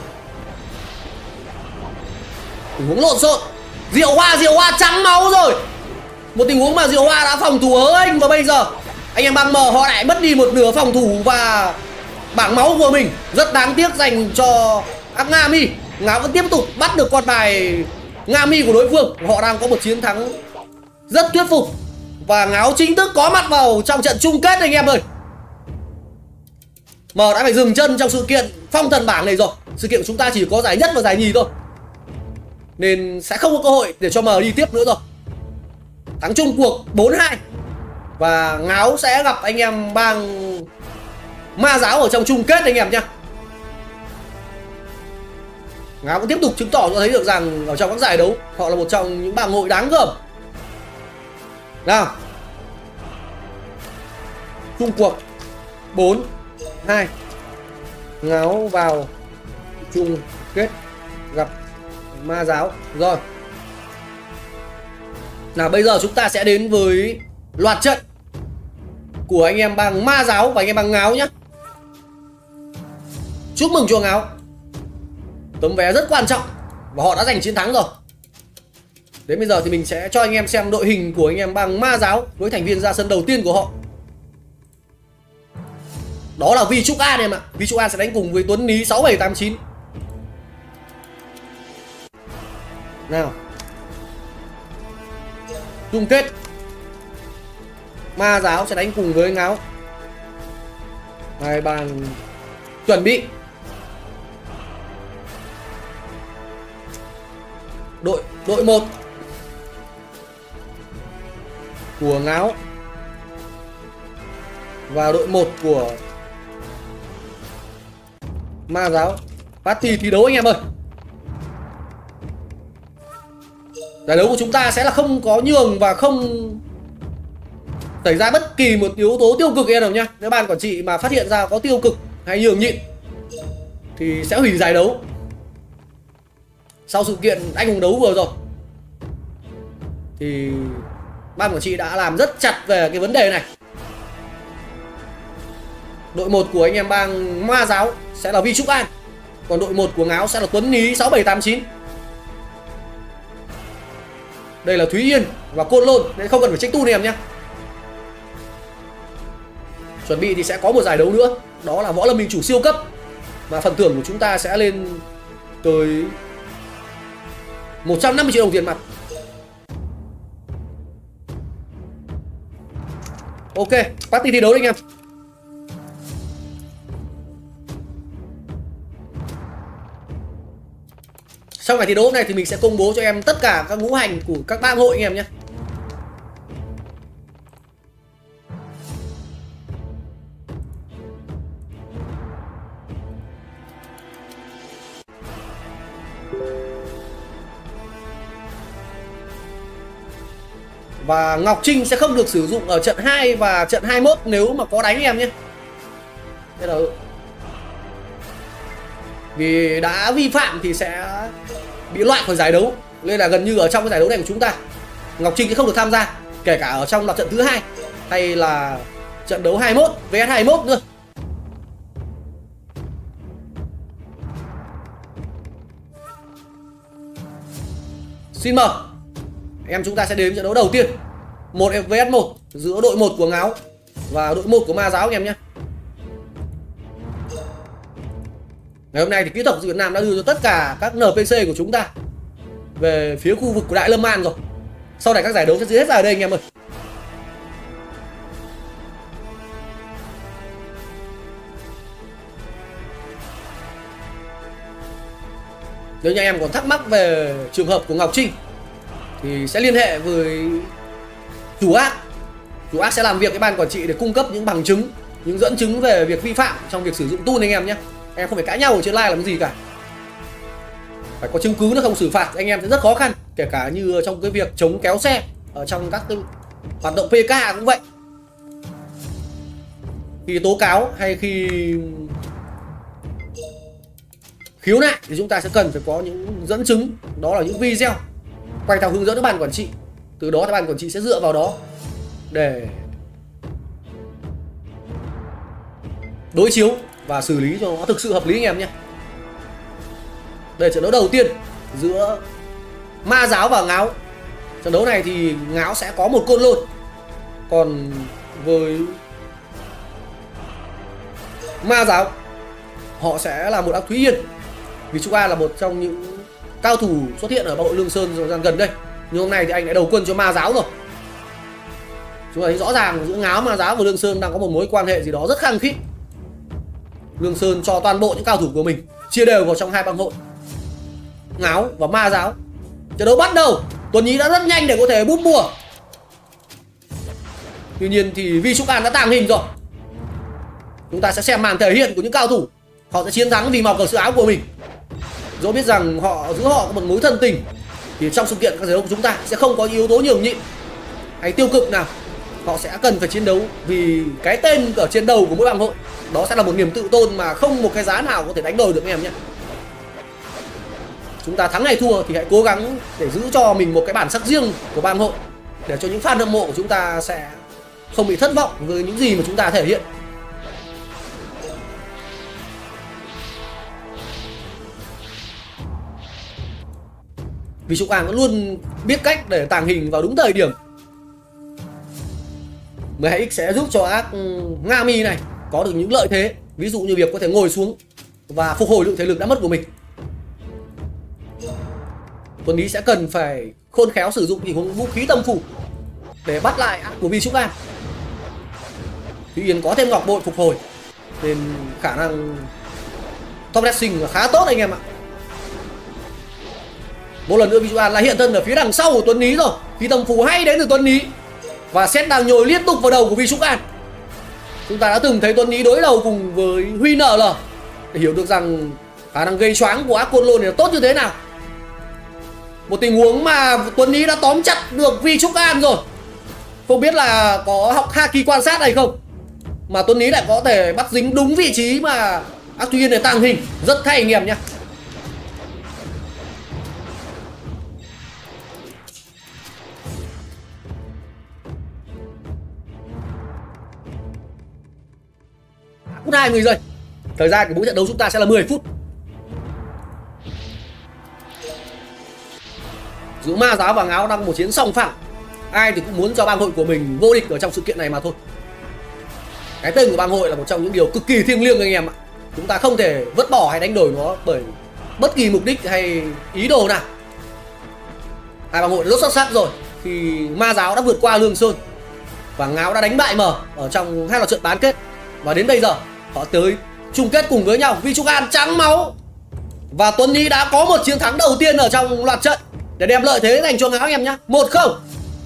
Tình huống lộn xộn. Diệu Hoa, Diệu Hoa trắng máu rồi. Một tình huống mà Diệu Hoa đã phòng thủ hớ anh và bây giờ anh em bang M họ lại mất đi một nửa phòng thủ và bảng máu của mình. Rất đáng tiếc dành cho ác Nga Mi. Ngáo vẫn tiếp tục bắt được con bài Nga Mi của đối phương. Họ đang có một chiến thắng rất thuyết phục và Ngáo chính thức có mặt vào trong trận chung kết anh em ơi. M đã phải dừng chân trong sự kiện phong thần bảng này rồi. Sự kiện của chúng ta chỉ có giải nhất và giải nhì thôi, nên sẽ không có cơ hội để cho M đi tiếp nữa rồi. Thắng chung cuộc bốn hai. Và Ngáo sẽ gặp anh em bang ma giáo ở trong chung kết anh em nhé. Ngáo cũng tiếp tục chứng tỏ cho thấy được rằng ở trong các giải đấu họ là một trong những bang hội đáng gờm. Nào, chung cuộc bốn hai. Ngáo vào chung kết gặp ma giáo. Rồi. Nào bây giờ chúng ta sẽ đến với loạt trận của anh em bang ma giáo và anh em bang Ngáo nhé. Chúc mừng cho Ngáo, tấm vé rất quan trọng và họ đã giành chiến thắng rồi. Đến bây giờ thì mình sẽ cho anh em xem đội hình của anh em bang ma giáo với thành viên ra sân đầu tiên của họ. Đó là Vi Trúc An em ạ. Vi Trúc An sẽ đánh cùng với Tuấn Lý sáu bảy tám chín. Nào, chung kết ma giáo sẽ đánh cùng với Ngáo. Hai bàn chuẩn bị. Đội đội một của Ngáo và đội một của ma giáo. Party thi đấu anh em ơi. Giải đấu của chúng ta sẽ là không có nhường và không xảy ra bất kỳ một yếu tố tiêu cực em nào nhá. Nếu ban quản trị mà phát hiện ra có tiêu cực hay nhường nhịn thì sẽ hủy giải đấu. Sau sự kiện anh hùng đấu vừa rồi thì ban quản trị đã làm rất chặt về cái vấn đề này. Đội một của anh em bang ma giáo sẽ là Vi Trúc An, còn đội một của Ngáo sẽ là Tuấn Lý sáu bảy tám chín. Đây là Thúy Yên và Côn Lôn nên không cần phải check tu em nhé. Chuẩn bị thì sẽ có một giải đấu nữa, đó là Võ Lâm Minh Chủ siêu cấp, mà phần thưởng của chúng ta sẽ lên tới một trăm năm mươi triệu đồng tiền mặt. Ok, party thi đấu đấy anh em. Sau ngày thi đấu này thì mình sẽ công bố cho em tất cả các ngũ hành của các bang hội anh em nhé. Và Ngọc Trinh sẽ không được sử dụng ở trận hai và trận hai mươi mốt nếu mà có đánh em nhé. Thế là vì đã vi phạm thì sẽ bị loại khỏi giải đấu. Nên là gần như ở trong cái giải đấu này của chúng ta, Ngọc Trinh sẽ không được tham gia, kể cả ở trong loạt trận thứ hai hay là trận đấu hai mươi mốt vs hai mươi mốt nữa. Xin mời em chúng ta sẽ đến trận đấu đầu tiên, một vs một giữa đội một của Ngáo và đội một của Ma Giáo anh em nhé. Ngày hôm nay thì kỹ thuật Việt Nam đã đưa cho tất cả các en pê xê của chúng ta về phía khu vực của Đại Lâm An rồi. Sau này các giải đấu sẽ diễn hết ra ở đây anh em ơi. Nếu như anh em còn thắc mắc về trường hợp của Ngọc Trinh thì sẽ liên hệ với chủ ác. Chủ ác sẽ làm việc với ban quản trị để cung cấp những bằng chứng, những dẫn chứng về việc vi phạm trong việc sử dụng tool anh em nhé. Em không phải cãi nhau ở trên live làm gì cả. Phải có chứng cứ nó không xử phạt anh em sẽ rất khó khăn. Kể cả như trong cái việc chống kéo xe ở trong các cái hoạt động pê ca cũng vậy. Khi tố cáo hay khi khiếu nại thì chúng ta sẽ cần phải có những dẫn chứng, đó là những video quay theo hướng dẫn của ban quản trị. Từ đó thì ban quản trị sẽ dựa vào đó để đối chiếu và xử lý cho nó thực sự hợp lý anh em nhé. Đây trận đấu đầu tiên giữa Ma Giáo và Ngáo. Trận đấu này thì Ngáo sẽ có một côn lôn, còn với Ma Giáo họ sẽ là một ác Thúy Yên. Vì chúng ta là một trong những cao thủ xuất hiện ở bang hội Lương Sơn thời gian gần đây, nhưng hôm nay thì anh đã đầu quân cho Ma Giáo rồi. Chúng ta thấy rõ ràng giữa Ngáo, Ma Giáo và Lương Sơn đang có một mối quan hệ gì đó rất khăng khít. Lương Sơn cho toàn bộ những cao thủ của mình chia đều vào trong hai bang hội Ngáo và Ma Giáo. Trận đấu bắt đầu, Tuấn Nhí đã rất nhanh để có thể búp bùa. Tuy nhiên thì Vi Trúc An đã tàng hình rồi. Chúng ta sẽ xem màn thể hiện của những cao thủ. Họ sẽ chiến thắng vì màu cờ sữa áo của mình. Dẫu biết rằng họ giữa họ có một mối thân tình, thì trong sự kiện các giải đấu của chúng ta sẽ không có yếu tố nhường nhịn hay tiêu cực nào. Họ sẽ cần phải chiến đấu vì cái tên ở trên đầu của mỗi bang hội. Đó sẽ là một niềm tự tôn mà không một cái giá nào có thể đánh đổi được anh em nhé. Chúng ta thắng hay thua thì hãy cố gắng để giữ cho mình một cái bản sắc riêng của bang hội, để cho những fan hâm mộ của chúng ta sẽ không bị thất vọng với những gì mà chúng ta thể hiện. Vì Trúc An vẫn luôn biết cách để tàng hình vào đúng thời điểm. mười hai x sẽ giúp cho ác Nga Mi này có được những lợi thế, ví dụ như việc có thể ngồi xuống và phục hồi lượng thể lực đã mất của mình. Tuấn Lý sẽ cần phải khôn khéo sử dụng tình huống vũ khí tâm phủ để bắt lại ác của Vi Trúc An. Tuy nhiên có thêm ngọc bội phục hồi nên khả năng top dressing là khá tốt anh em ạ. Một lần nữa Vi Trúc An lại hiện thân ở phía đằng sau của Tuấn Lý rồi. Khi tâm phù hay đến từ Tuấn Lý và xét đang nhồi liên tục vào đầu của Vi Trúc An. Chúng ta đã từng thấy Tuấn Lý đối đầu cùng với Huy en lờ để hiểu được rằng khả năng gây choáng của ác côn lôn này là tốt như thế nào. Một tình huống mà Tuấn Lý đã tóm chặt được Vi Trúc An rồi. Không biết là có học haki quan sát hay không, mà Tuấn Lý lại có thể bắt dính đúng vị trí mà ác Thúy Yên này tàng hình. Rất hay anh em nhé. Phút hai mươi giây. Thời gian của mỗi trận đấu chúng ta sẽ là mười phút. Giữa Ma Giáo và Ngáo đang một chiến song phẳng. Ai thì cũng muốn cho bang hội của mình vô địch ở trong sự kiện này mà thôi. Cái tên của bang hội là một trong những điều cực kỳ thiêng liêng anh em ạ. Chúng ta không thể vứt bỏ hay đánh đổi nó bởi bất kỳ mục đích hay ý đồ nào. Hai bang hội rất xuất sắc rồi khi Ma Giáo đã vượt qua Lương Sơn và Ngáo đã đánh bại Mờ ở trong hai loạt trận bán kết. Và đến bây giờ họ tới chung kết cùng với nhau. Vi Trúc An trắng máu và Tuấn Lý đã có một chiến thắng đầu tiên ở trong loạt trận để đem lợi thế dành cho Ngáo anh em nhé. Một không.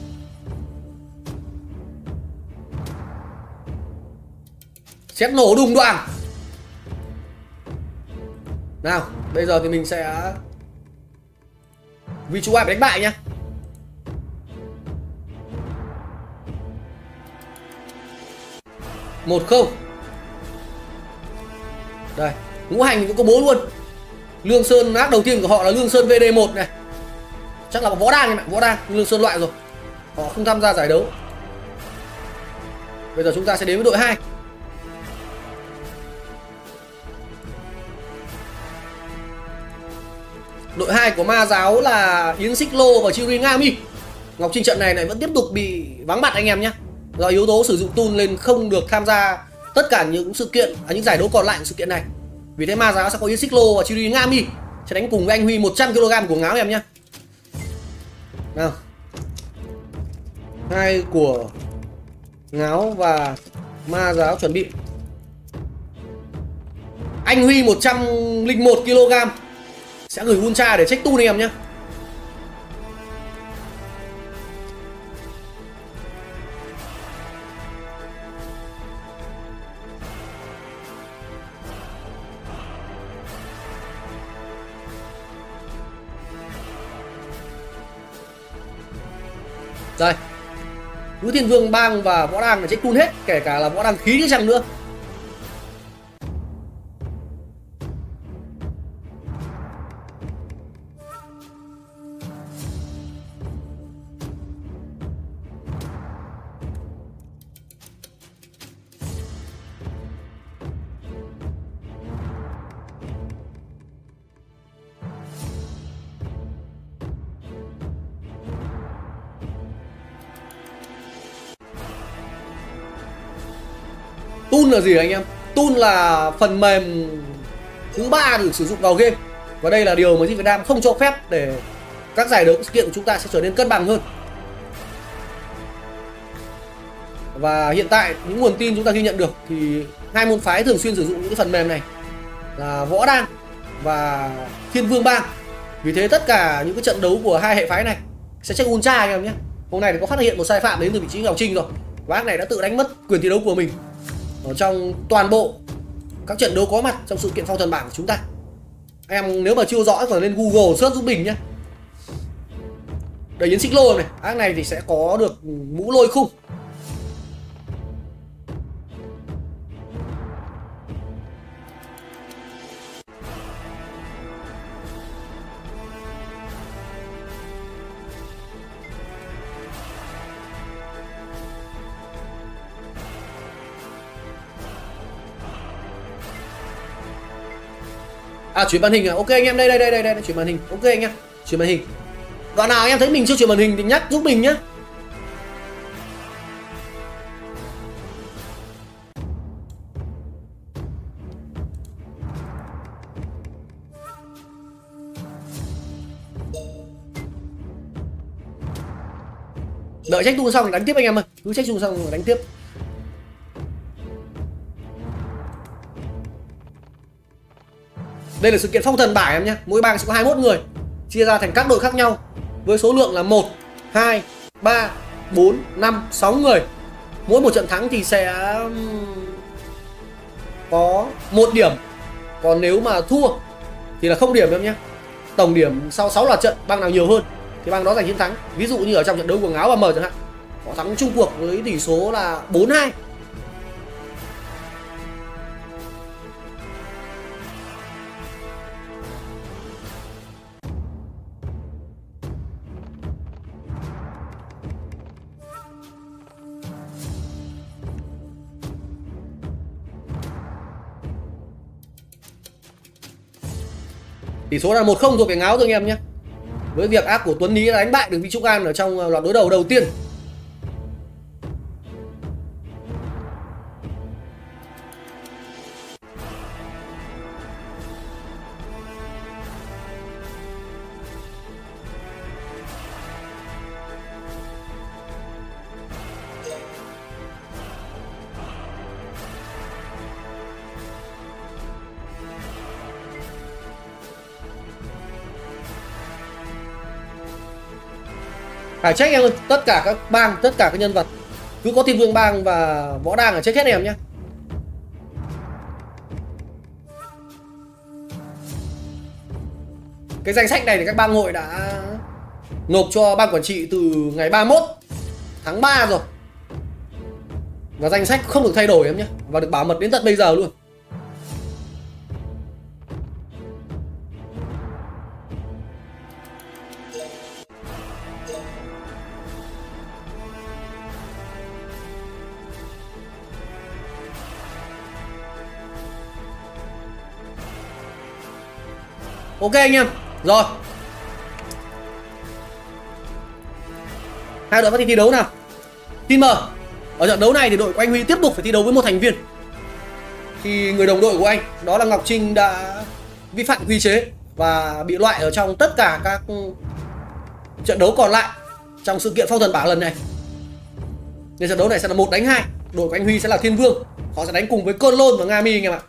Xét nổ đùng đoàng. Nào bây giờ thì mình sẽ Vi Trúc An đánh bại nhá. Một không. Đây, ngũ hành cũng có bố luôn. Lương Sơn ác đầu tiên của họ là Lương Sơn vê đê một này. chắc là Võ Đang em ạ, Võ Đang Lương Sơn loại rồi, họ không tham gia giải đấu. Bây giờ chúng ta sẽ đến với đội hai. Đội hai của ma giáo là Yến Xích Lô và Chiri Ngami. Ngọc Trinh trận này lại vẫn tiếp tục bị vắng mặt anh em nhé, do yếu tố sử dụng tool nên không được tham gia tất cả những sự kiện, à, những giải đấu còn lại của sự kiện này. Vì thế ma giáo sẽ có Yến Xích Lô và Chiri Ngami sẽ đánh cùng với anh Huy một trăm ki lô gam của ngáo em nhé. Nào, hai của ngáo và ma giáo chuẩn bị. Anh Huy một trăm lẻ một ki lô gam sẽ gửi Ultra để check tool anh em nhé. Đây, Vũ Thiên Vương Bang và Võ Đang là check tool hết, kể cả là Võ Đang khí đi chăng nữa. Tool là gì anh em? Tool là phần mềm thứ ba được sử dụng vào game, và đây là điều mà Việt Nam không cho phép để các giải đấu sự kiện của chúng ta sẽ trở nên cân bằng hơn. Và hiện tại những nguồn tin chúng ta ghi nhận được thì hai môn phái thường xuyên sử dụng những cái phần mềm này là Võ Đang và Thiên Vương Bang. Vì thế tất cả những cái trận đấu của hai hệ phái này sẽ check Ultra anh em nhé. Hôm nay thì có phát hiện một sai phạm đến từ vị trí Ngọc Trinh rồi. Bác này đã tự đánh mất quyền thi đấu của mình ở trong toàn bộ các trận đấu có mặt trong sự kiện phong thần bảng của chúng ta. Em nếu mà chưa rõ thì lên Google search giúp mình nhé. Đây Yến Xích Lô này, ác này thì sẽ có được mũ lôi khung. À, chuyển màn hình à? Ok anh em, đây đây đây đây đây chuyển màn hình. Ok anh em, chuyển màn hình. Đoạn nào anh em thấy mình chưa chuyển màn hình thì nhắc giúp mình nhé. Đợi check tool xong thì đánh tiếp anh em ơi, cứ check tool xong rồi đánh tiếp. Đây là sự kiện phong thần bảng em nhé. Mỗi bang sẽ có hai mươi mốt người, chia ra thành các đội khác nhau với số lượng là một, hai, ba, bốn, năm, sáu người. Mỗi một trận thắng thì sẽ có một điểm. Còn nếu mà thua thì là không điểm em nhé. Tổng điểm sau sáu loạt trận, bang nào nhiều hơn thì bang đó giành chiến thắng. Ví dụ như ở trong trận đấu của Ngáo và Mờ chẳng hạn, họ thắng chung cuộc với tỷ số là bốn hai. Tỷ số là một không thuộc về Ngáo rồi anh em nhé. Với việc ác của Tuấn Lý đã đánh bại được Vi Trúc An ở trong loạt đối đầu đầu tiên. Phải check em ơi, tất cả các bang, tất cả các nhân vật cứ có Thiên Vương Bang và Võ Đang là check hết em nhé. Cái danh sách này thì các bang hội đã nộp cho ban quản trị từ ngày ba mươi mốt tháng ba rồi. Và danh sách không được thay đổi em nhé, và được bảo mật đến tận bây giờ luôn. Ok anh em. Rồi, hai đội bắt đi thi đấu nào. Team M, ở trận đấu này thì đội của anh Huy tiếp tục phải thi đấu với một thành viên. Thì người đồng đội của anh đó là Ngọc Trinh đã vi phạm quy chế và bị loại ở trong tất cả các trận đấu còn lại trong sự kiện phong thần bảng lần này. Nên trận đấu này sẽ là một đánh hai. Đội của anh Huy sẽ là Thiên Vương, họ sẽ đánh cùng với Côn Lôn và Nga Mi anh em ạ.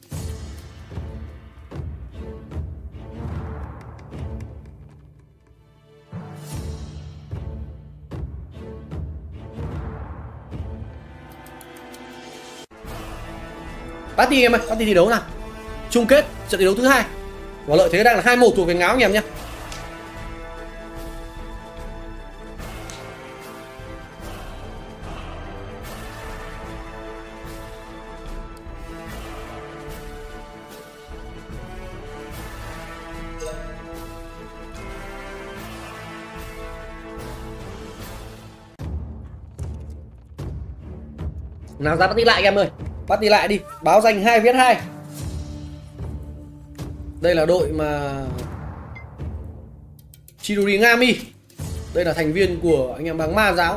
Party anh em ơi, party thi đấu nào. Chung kết trận thi đấu thứ hai và lợi thế đang là hai một thuộc về Ngáo anh em nhé. Nào ra party lại anh em ơi. Party lại đi, báo danh hai viết hai. Đây là đội mà Chidori Ngami. Đây là thành viên của anh em bang Ma Giáo.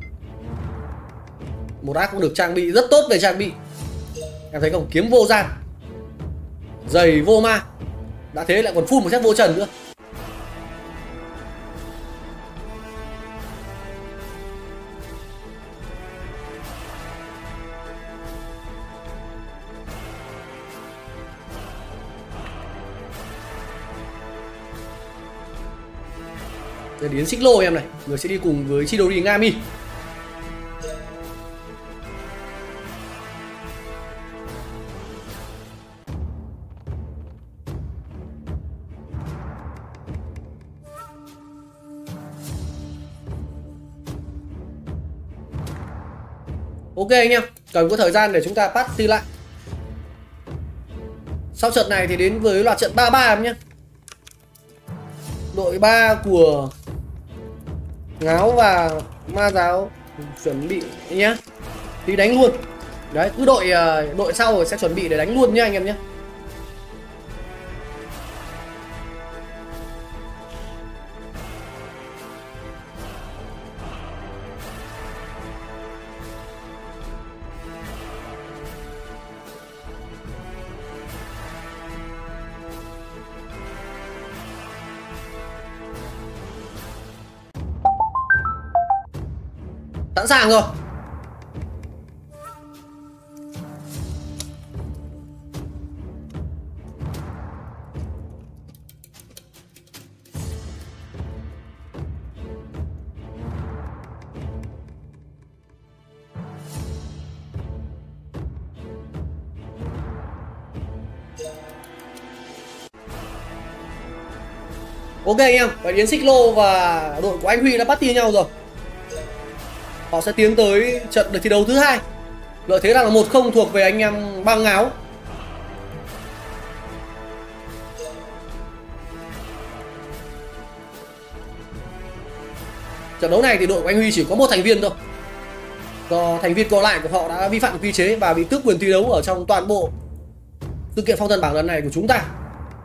Một ác cũng được trang bị rất tốt về trang bị. Em thấy không, kiếm vô gian, giày vô ma, đã thế lại còn full một set vô trần nữa. Để đến xích lô em này, người sẽ đi cùng với Chidori Ngami. Ok anh em, cần có thời gian để chúng ta party lại. Sau trận này thì đến với loạt trận ba ba em nhé. Đội ba của Ngáo và Ma Giáo chuẩn bị nhé, đi đánh luôn. Đấy, cứ đội đội sau rồi sẽ chuẩn bị để đánh luôn nhá anh em nhé. Sẵn sàng rồi. Ok anh em, và Yến Xích Lô và đội của anh Huy đã bắt tia nhau rồi. Họ sẽ tiến tới trận được thi đấu thứ hai. Lợi thế đang là một không thuộc về anh em bang Ngáo. Trận đấu này thì đội của anh Huy chỉ có một thành viên thôi. Do thành viên còn lại của họ đã vi phạm quy chế và bị tước quyền thi đấu ở trong toàn bộ sự kiện phong thần bảng lần này của chúng ta.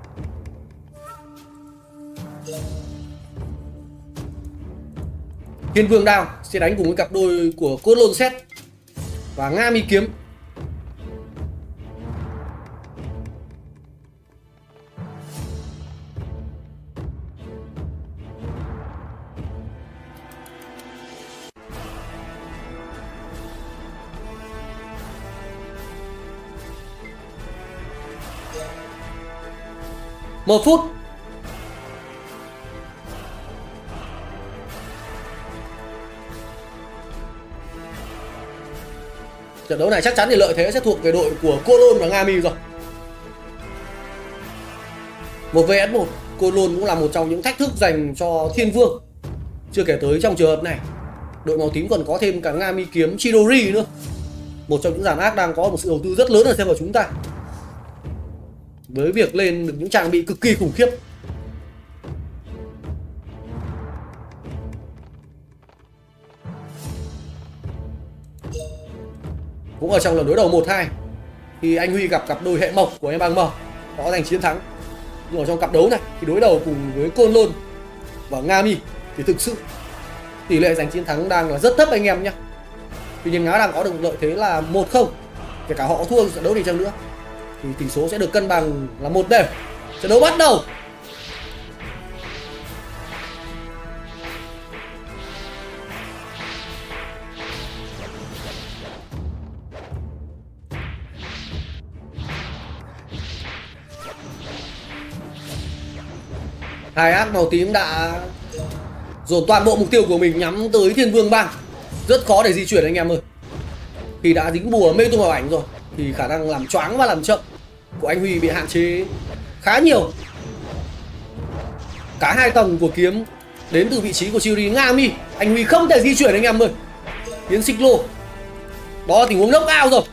Thiên Vương Đao sẽ đánh cùng với cặp đôi của Côn Lôn Xét và Nga Mi Kiếm. Một phút. Trận đấu này chắc chắn thì lợi thế sẽ thuộc về đội của Côn Lôn và Nga Mi rồi. Một vs một, Côn Lôn cũng là một trong những thách thức dành cho Thiên Vương. Chưa kể tới trong trường hợp này, đội màu tím còn có thêm cả Nga Mi Kiếm Chidori nữa. Một trong những dàn ác đang có một sự đầu tư rất lớn ở thêm vào chúng ta, với việc lên được những trang bị cực kỳ khủng khiếp. Cũng ở trong lần đối đầu một hai thì anh Huy gặp cặp đôi hệ mộc của em bang M, có giành chiến thắng. Nhưng ở trong cặp đấu này thì đối đầu cùng với Côn Lôn và Nga Mi thì thực sự tỷ lệ giành chiến thắng đang là rất thấp anh em nhé. Tuy nhiên Ngáo đang có được lợi thế là một không. Kể cả họ thua trận đấu này chăng nữa thì tỷ số sẽ được cân bằng là một đều. Trận đấu bắt đầu. Hai ác màu tím đã dồn toàn bộ mục tiêu của mình nhắm tới Thiên Vương Bang. Rất khó để di chuyển anh em ơi. Khi đã dính bùa mê tung vào ảnh rồi thì khả năng làm choáng và làm chậm của anh Huy bị hạn chế khá nhiều. Cả hai tầng của kiếm đến từ vị trí của Chiri Nga Mi. Anh Huy không thể di chuyển anh em ơi. Tiến xích lô. Đó là tình huống knock out rồi.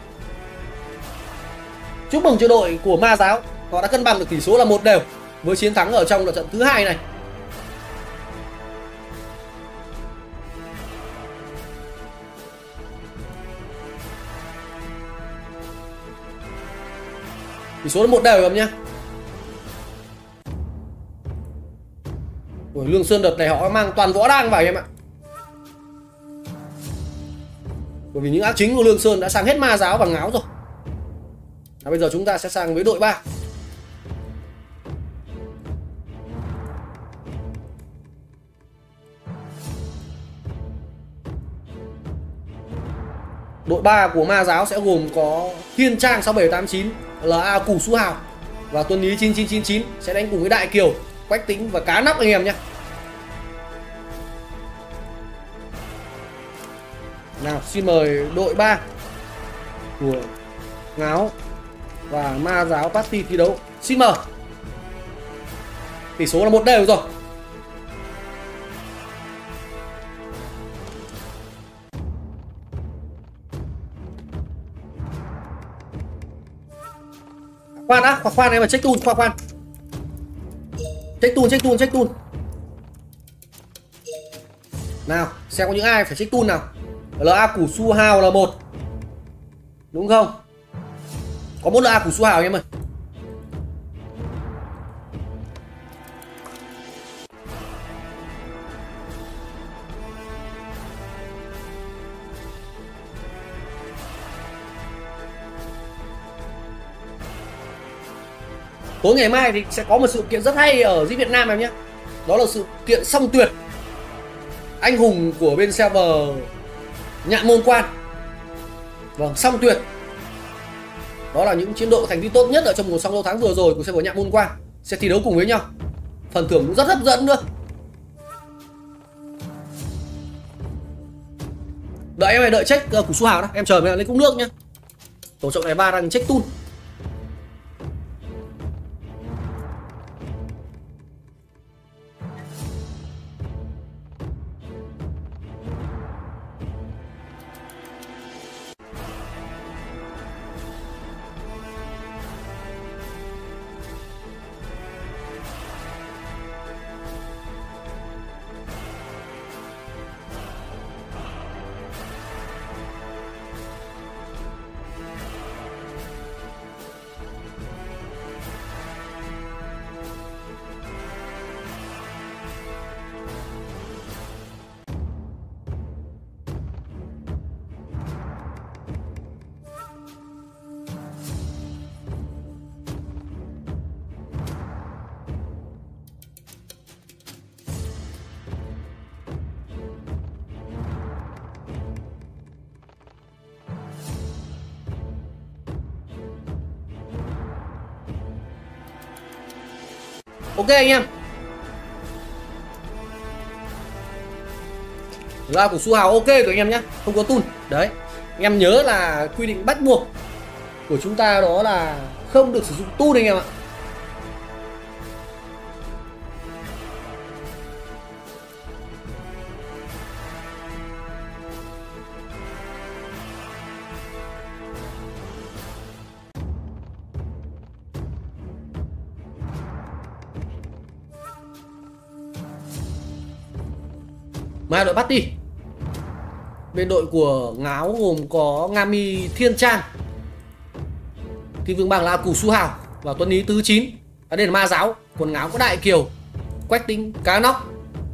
Chúc mừng cho đội của Ma Giáo. Họ đã cân bằng được tỷ số là một đều với chiến thắng ở trong trận thứ hai này. Tỷ số là một đều em nhé. Ủa, Lương Sơn đợt này họ mang toàn võ đang vào em ạ. Bởi vì những ác chính của Lương Sơn đã sang hết Ma Giáo và Ngáo rồi. Và bây giờ chúng ta sẽ sang với đội ba. Đội ba của Ma Giáo sẽ gồm có Thiên Trang sáu bảy tám chín, lờ a Củ Su Hào và Tuấn Ý chín chín chín chín sẽ đánh cùng với Đại Kiều, Quách Tính và Cá Nóc anh em nhé. Nào, xin mời đội ba của Ngáo và Ma Giáo Party thi đấu. Xin mời. Tỷ số là một đều rồi. Khoan á, khoan, khoan em mà check tool, khoan khoan. Check tool, check tool, check tool. Nào, xem có những ai phải check tool nào. lờ a Củ Su Hào là một. Đúng không? Có một lờ a Củ Su Hào em ơi. Tối ngày mai thì sẽ có một sự kiện rất hay ở Giết Việt Nam em nhé. Đó là sự kiện Song Tuyệt, anh hùng của bên server Nhạn Môn Quan. Vâng, Song Tuyệt. Đó là những chiến đội thành tích tốt nhất ở trong mùa song đấu tháng vừa rồi của server Nhạn Môn Quan sẽ thi đấu cùng với nhau. Phần thưởng cũng rất hấp dẫn nữa. Đợi em này, đợi check uh, Củ Su Hào đó. Em chờ mình lấy cốc nước nhé. Tổ trọng này ba đang check tool. Ok anh em. Ra của Su Hào ok rồi anh em nhé. Không có tool. Đấy. Anh em nhớ là quy định bắt buộc của chúng ta đó là không được sử dụng tool anh em ạ. Mai đội bắt đi. Bên đội của Ngáo gồm có Nga Mi Thiên Trang, Thiên Vương Bang là Củ Su Hào và Tuấn Ý Tứ Chín. À, đây là ma giáo, quần áo có Đại Kiều, Quách Tính, Cá Nóc.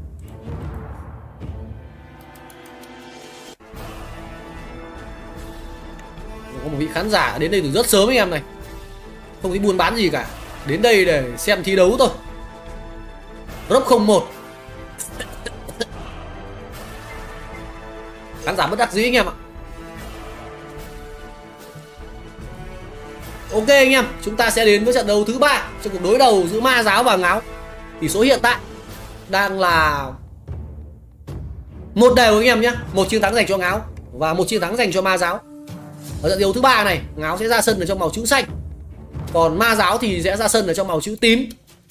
Có một vị khán giả đến đây từ rất sớm anh em này, không thấy buôn bán gì cả, đến đây để xem thi đấu thôi. Group không một. Khán giả bất đắc dĩ anh em ạ. Ok anh em, chúng ta sẽ đến với trận đấu thứ ba trong cuộc đối đầu giữa ma giáo và ngáo. Tỷ số hiện tại đang là một đều anh em nhé, một chiến thắng dành cho ngáo và một chiến thắng dành cho ma giáo. Ở trận đấu thứ ba này, ngáo sẽ ra sân ở trong màu chữ xanh, còn ma giáo thì sẽ ra sân ở trong màu chữ tím.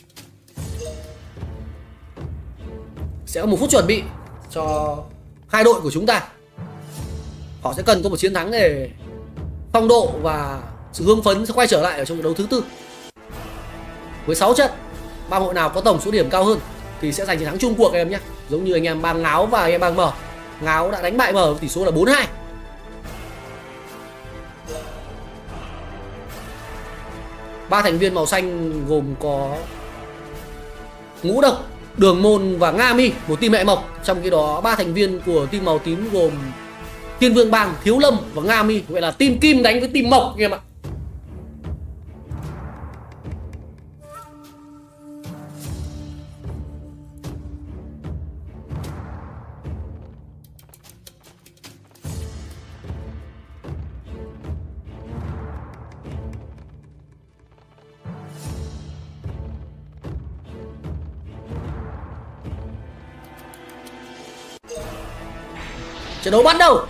Sẽ có một phút chuẩn bị cho hai đội của chúng ta. Họ sẽ cần có một chiến thắng để phong độ và sự hưng phấn sẽ quay trở lại ở trong trận đấu thứ tư. Với sáu trận, ba hội nào có tổng số điểm cao hơn thì sẽ giành chiến thắng chung cuộc em nhé. Giống như anh em bang ngáo và anh em bang mở. Ngáo đã đánh bại mở tỷ số là bốn hai. Ba thành viên màu xanh gồm có Ngũ Độc, Đường Môn và Nga Mi, một team mẹ mộc. Trong khi đó ba thành viên của team màu tím gồm Thiên Vương Bang, Thiếu Lâm và Nga Mi. Vậy là team kim đánh với team mộc anh em ạ. Trận đấu bắt đầu.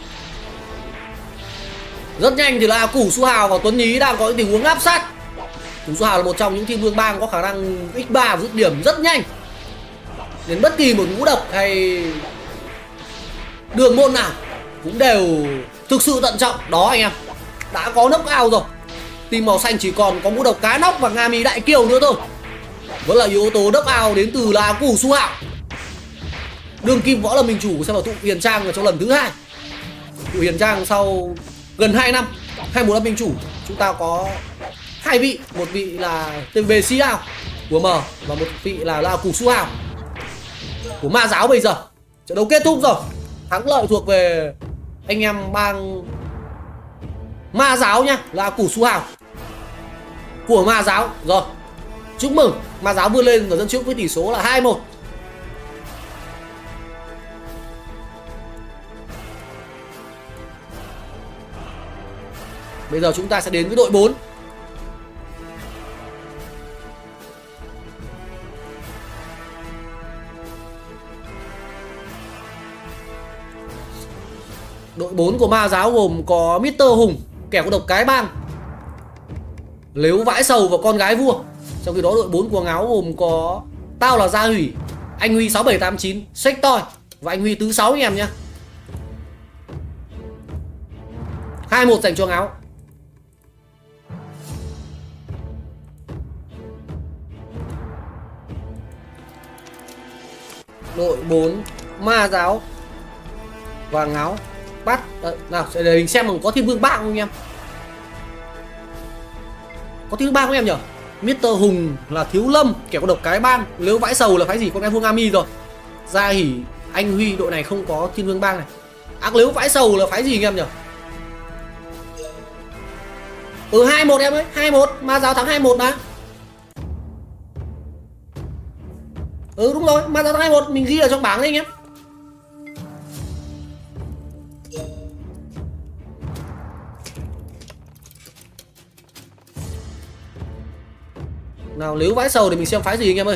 Rất nhanh thì là Củ Su Hào và Tuấn Nhí đang có những tình huống áp sát. Củ Su Hào là một trong những Thiên Vương Bang có khả năng x ba và dứt điểm rất nhanh. Đến bất kỳ một Ngũ Độc hay Đường Môn nào cũng đều thực sự tận trọng. Đó anh em, đã có knock out rồi. Team màu xanh chỉ còn có Ngũ Độc, Cá Nóc và Nga Mi, Đại Kiều nữa thôi. Vẫn là yếu tố knock out đến từ là Củ Su Hào. Đương kim võ lâm minh chủ sẽ vào tụ Hiền Trang ở trong lần thứ hai. Tụ Hiền Trang sau gần hai năm, hai mùa lâm minh chủ, chúng ta có hai vị, một vị là tê vê xê Ao của M và một vị là là Củ Su Hào của ma giáo. Bây giờ trận đấu kết thúc rồi, thắng lợi thuộc về anh em bang ma giáo nhá, là Củ Su Hào của ma giáo. Rồi, chúc mừng, ma giáo vươn lên và dẫn trước với tỷ số là hai một. Bây giờ chúng ta sẽ đến với đội bốn. Đội bốn của ma giáo gồm có mít tơ Hùng, kẻ có độc cái bang, Lếu Vãi Sầu và con gái vua. Trong khi đó đội bốn của ngáo gồm có Tao là Gia Hủy, anh Huy sáu bảy tám chín, Sách Toi và anh Huy tứ sáu anh em nhé. hai một dành cho ngáo. Đội bốn ma giáo và ngáo bắt. Đấy, nào để mình xem mình có Thiên Vương Bang không anh em. Có Thiên Vương Bang không em nhỉ? mít tơ Hùng là Thiếu Lâm, kẻ có độc cái bang. Lếu Vãi Sầu là phái gì, con em Vương Ami rồi. Gia Hỉ, anh Huy, đội này không có Thiên Vương Bang này. Ác Lếu Vãi Sầu là phái gì anh em nhỉ? Ừ, hai một em ơi, hai một, ma giáo thắng hai một mà. Ừ đúng rồi, ma giáo thắng hai một, mình ghi ở trong bảng đấy anh em. Nào Lếu Vãi Sầu để mình xem phái gì anh em ơi.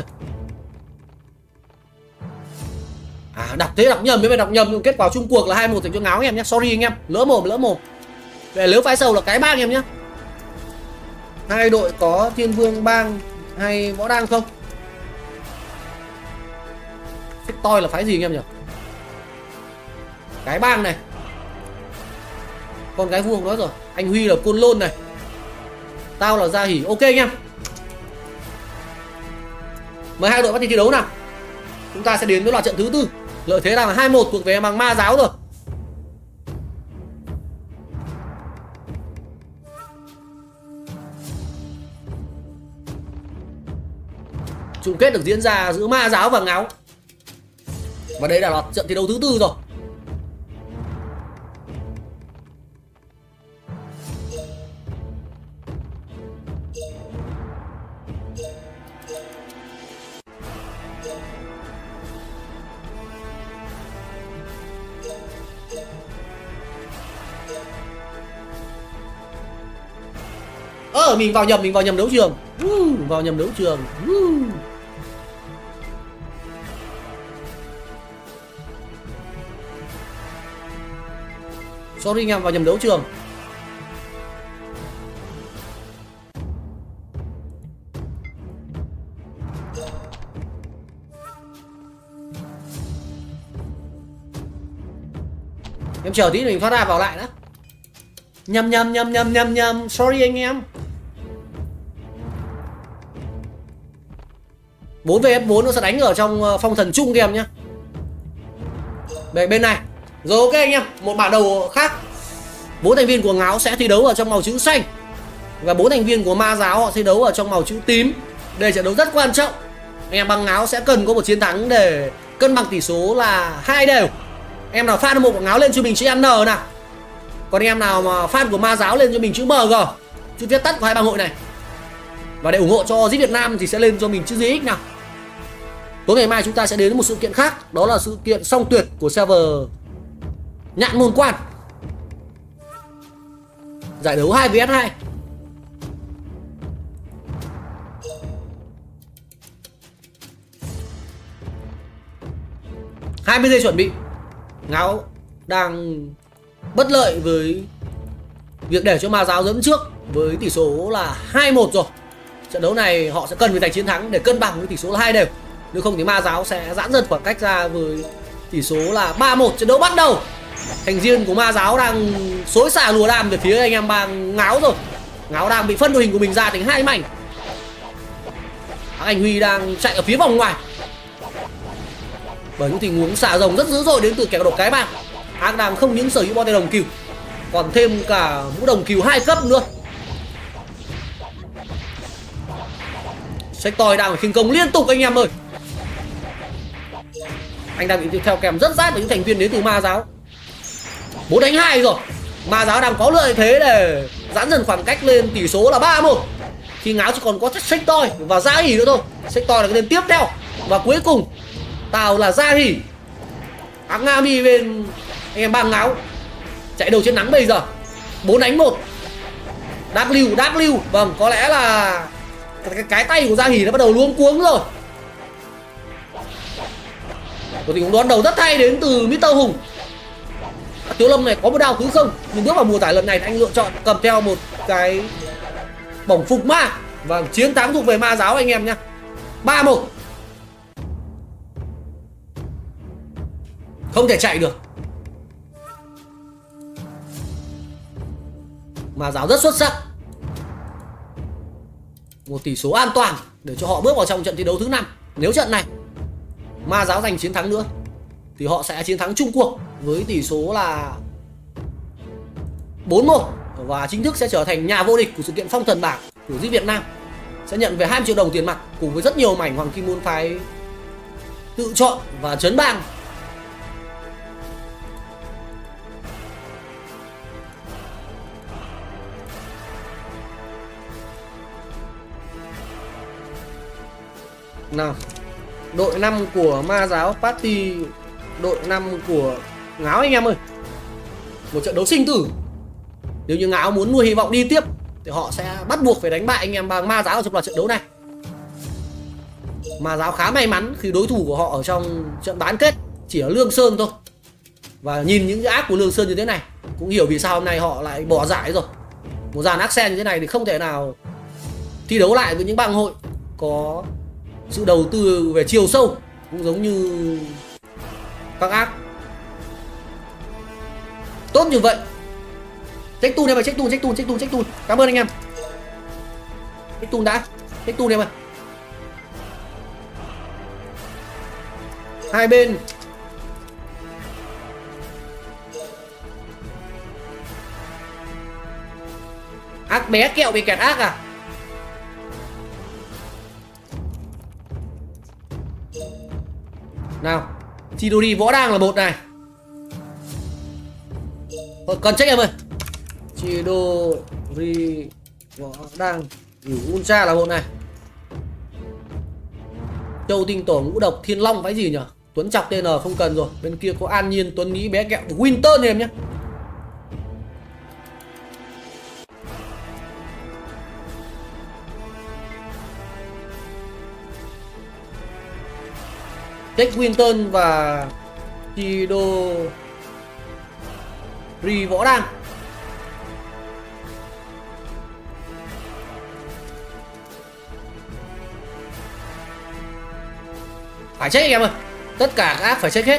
À đọc thế đọc nhầm, mới phải đọc nhầm, kết quả chung cuộc là hai một dành cho ngáo anh em nhé. Sorry anh em, lỡ mồm lỡ mồm. Về Lếu Vãi Sầu là cái bang anh em nhé. Hai đội có Thiên Vương Bang hay Võ Đang không? Sách Toi là phái gì anh em nhỉ? Cái bang này. Con gái vua không nói rồi. Anh Huy là Côn Lôn này. Tao là Gia Hỉ. Ok anh em, mời hai đội bắt đi thi đấu nào. Chúng ta sẽ đến với loạt trận thứ tư. Lợi thế là hai một thuộc về bằng ma giáo rồi. chung kết được diễn ra giữa Ma Giáo và Ngáo. Và đây là trận thi đấu thứ tư rồi. Ờ, mình vào nhầm, mình vào nhầm đấu trường. Uh, vào nhầm đấu trường. Uh. Sorry anh em, vào nhầm đấu trường. Em chờ tí mình phát ra vào lại đã. Nhầm nhầm nhầm nhầm nhầm nhầm. Sorry anh em. bốn vs bốn nó sẽ đánh ở trong phong thần chung game nhá. Bên bên này. Rồi ok anh em, một bản đầu khác. Bốn thành viên của Ngáo sẽ thi đấu ở trong màu chữ xanh và bốn thành viên của Ma Giáo họ thi đấu ở trong màu chữ tím. Đây trận đấu rất quan trọng. Anh em bằng Ngáo sẽ cần có một chiến thắng để cân bằng tỷ số là hai đều. Em nào fan hâm mộ của Ngáo lên cho mình chữ N nào. Còn anh em nào mà fan của Ma Giáo lên cho mình chữ M G, chữ viết tắt của hai bang hội này. Và để ủng hộ cho Zip Việt Nam thì sẽ lên cho mình chữ G X nào. Tối ngày mai chúng ta sẽ đến một sự kiện khác, đó là sự kiện song tuyệt của server Nhạn Môn Quan. Giải đấu hai vs hai. hai mươi giây chuẩn bị. Ngáo đang bất lợi với việc để cho Ma Giáo dẫn trước với tỷ số là hai một rồi. Trận đấu này họ sẽ cần phải giành chiến thắng để cân bằng với tỷ số là hai đều. Nếu không thì Ma Giáo sẽ giãn dần khoảng cách ra với tỷ số là ba một. Trận đấu bắt đầu. Thành viên của Ma Giáo đang xối xả lùa đam về phía anh em bang Ngáo rồi. Ngáo đang bị phân đội hình của mình ra thành hai mảnh. Anh Huy đang chạy ở phía vòng ngoài bởi những tình huống xả rồng rất dữ dội đến từ kẻ độc cái bang. Ác đang không những sở hữu bo tay đồng cừu, còn thêm cả mũ đồng cừu hai cấp nữa. Sector đang phải khinh công liên tục anh em ơi. Anh đang bị theo kèm rất rát với những thành viên đến từ Ma Giáo. bốn đánh hai rồi. Ma Giáo đang có lợi thế để giãn dần khoảng cách lên tỷ số là ba một. Khi Ngáo chỉ còn có Sector và Gia Hỉ nữa thôi. Sector là cái tên tiếp theo. Và cuối cùng Tào là Gia Hỉ. Ác Ngami bên anh em bang Ngáo chạy đầu trên nắng bây giờ. bốn đánh một. W, W. Vâng, có lẽ là cái, cái tay của Gia Hỉ nó bắt đầu luống cuống rồi. Một tình huống đón đầu rất hay đến từ mít-tơ Hùng. Tiếu Lâm này có một đao tứ không, nhưng bước vào mùa giải lần này thì anh lựa chọn cầm theo một cái bổng phục ma. Và chiến thắng thuộc về Ma Giáo anh em nhé. ba một. Không thể chạy được. Ma Giáo rất xuất sắc. Một tỷ số an toàn để cho họ bước vào trong trận thi đấu thứ năm. Nếu trận này Ma Giáo giành chiến thắng nữa thì họ sẽ chiến thắng chung cuộc với tỷ số là bốn một và chính thức sẽ trở thành nhà vô địch của sự kiện phong thần bảng của Zip Việt Nam. Sẽ nhận về hai mươi triệu đồng tiền mặt cùng với rất nhiều mảnh hoàng kim môn phái tự chọn và trấn bang. Nào, đội năm của Ma Giáo Party, đội năm của Ngáo anh em ơi. Một trận đấu sinh tử. Nếu như Ngáo muốn nuôi hy vọng đi tiếp thì họ sẽ bắt buộc phải đánh bại anh em bằng Ma Giáo ở trong loạt trận đấu này. Ma Giáo khá may mắn khi đối thủ của họ ở trong trận bán kết chỉ ở Lương Sơn thôi. Và nhìn những cái ác của Lương Sơn như thế này cũng hiểu vì sao hôm nay họ lại bỏ giải rồi. Một dàn Axen như thế này thì không thể nào thi đấu lại với những bang hội có sự đầu tư về chiều sâu cũng giống như các ác. Tốt như vậy. Check tool em ơi, check tool, check tool, check tool, check tool. Cảm ơn anh em. Check tool đã. Check tool em ơi. Hai bên ác bé kẹo bị kẹt ác à? Nào, Chidori Võ Đang là một này. Thôi, cần check em ơi. Chidori Võ Đang Gửi Ultra là một này. Châu Tinh Tổ Ngũ Độc Thiên Long cái gì nhỉ? Tuấn Chọc tê en không cần rồi. Bên kia có An Nhiên, Tuấn Nghĩ, Bé Kẹo, Winter em nhé. Jack Winton và Chidori Võ Đang. Phải check anh em ơi. Tất cả các app phải check hết.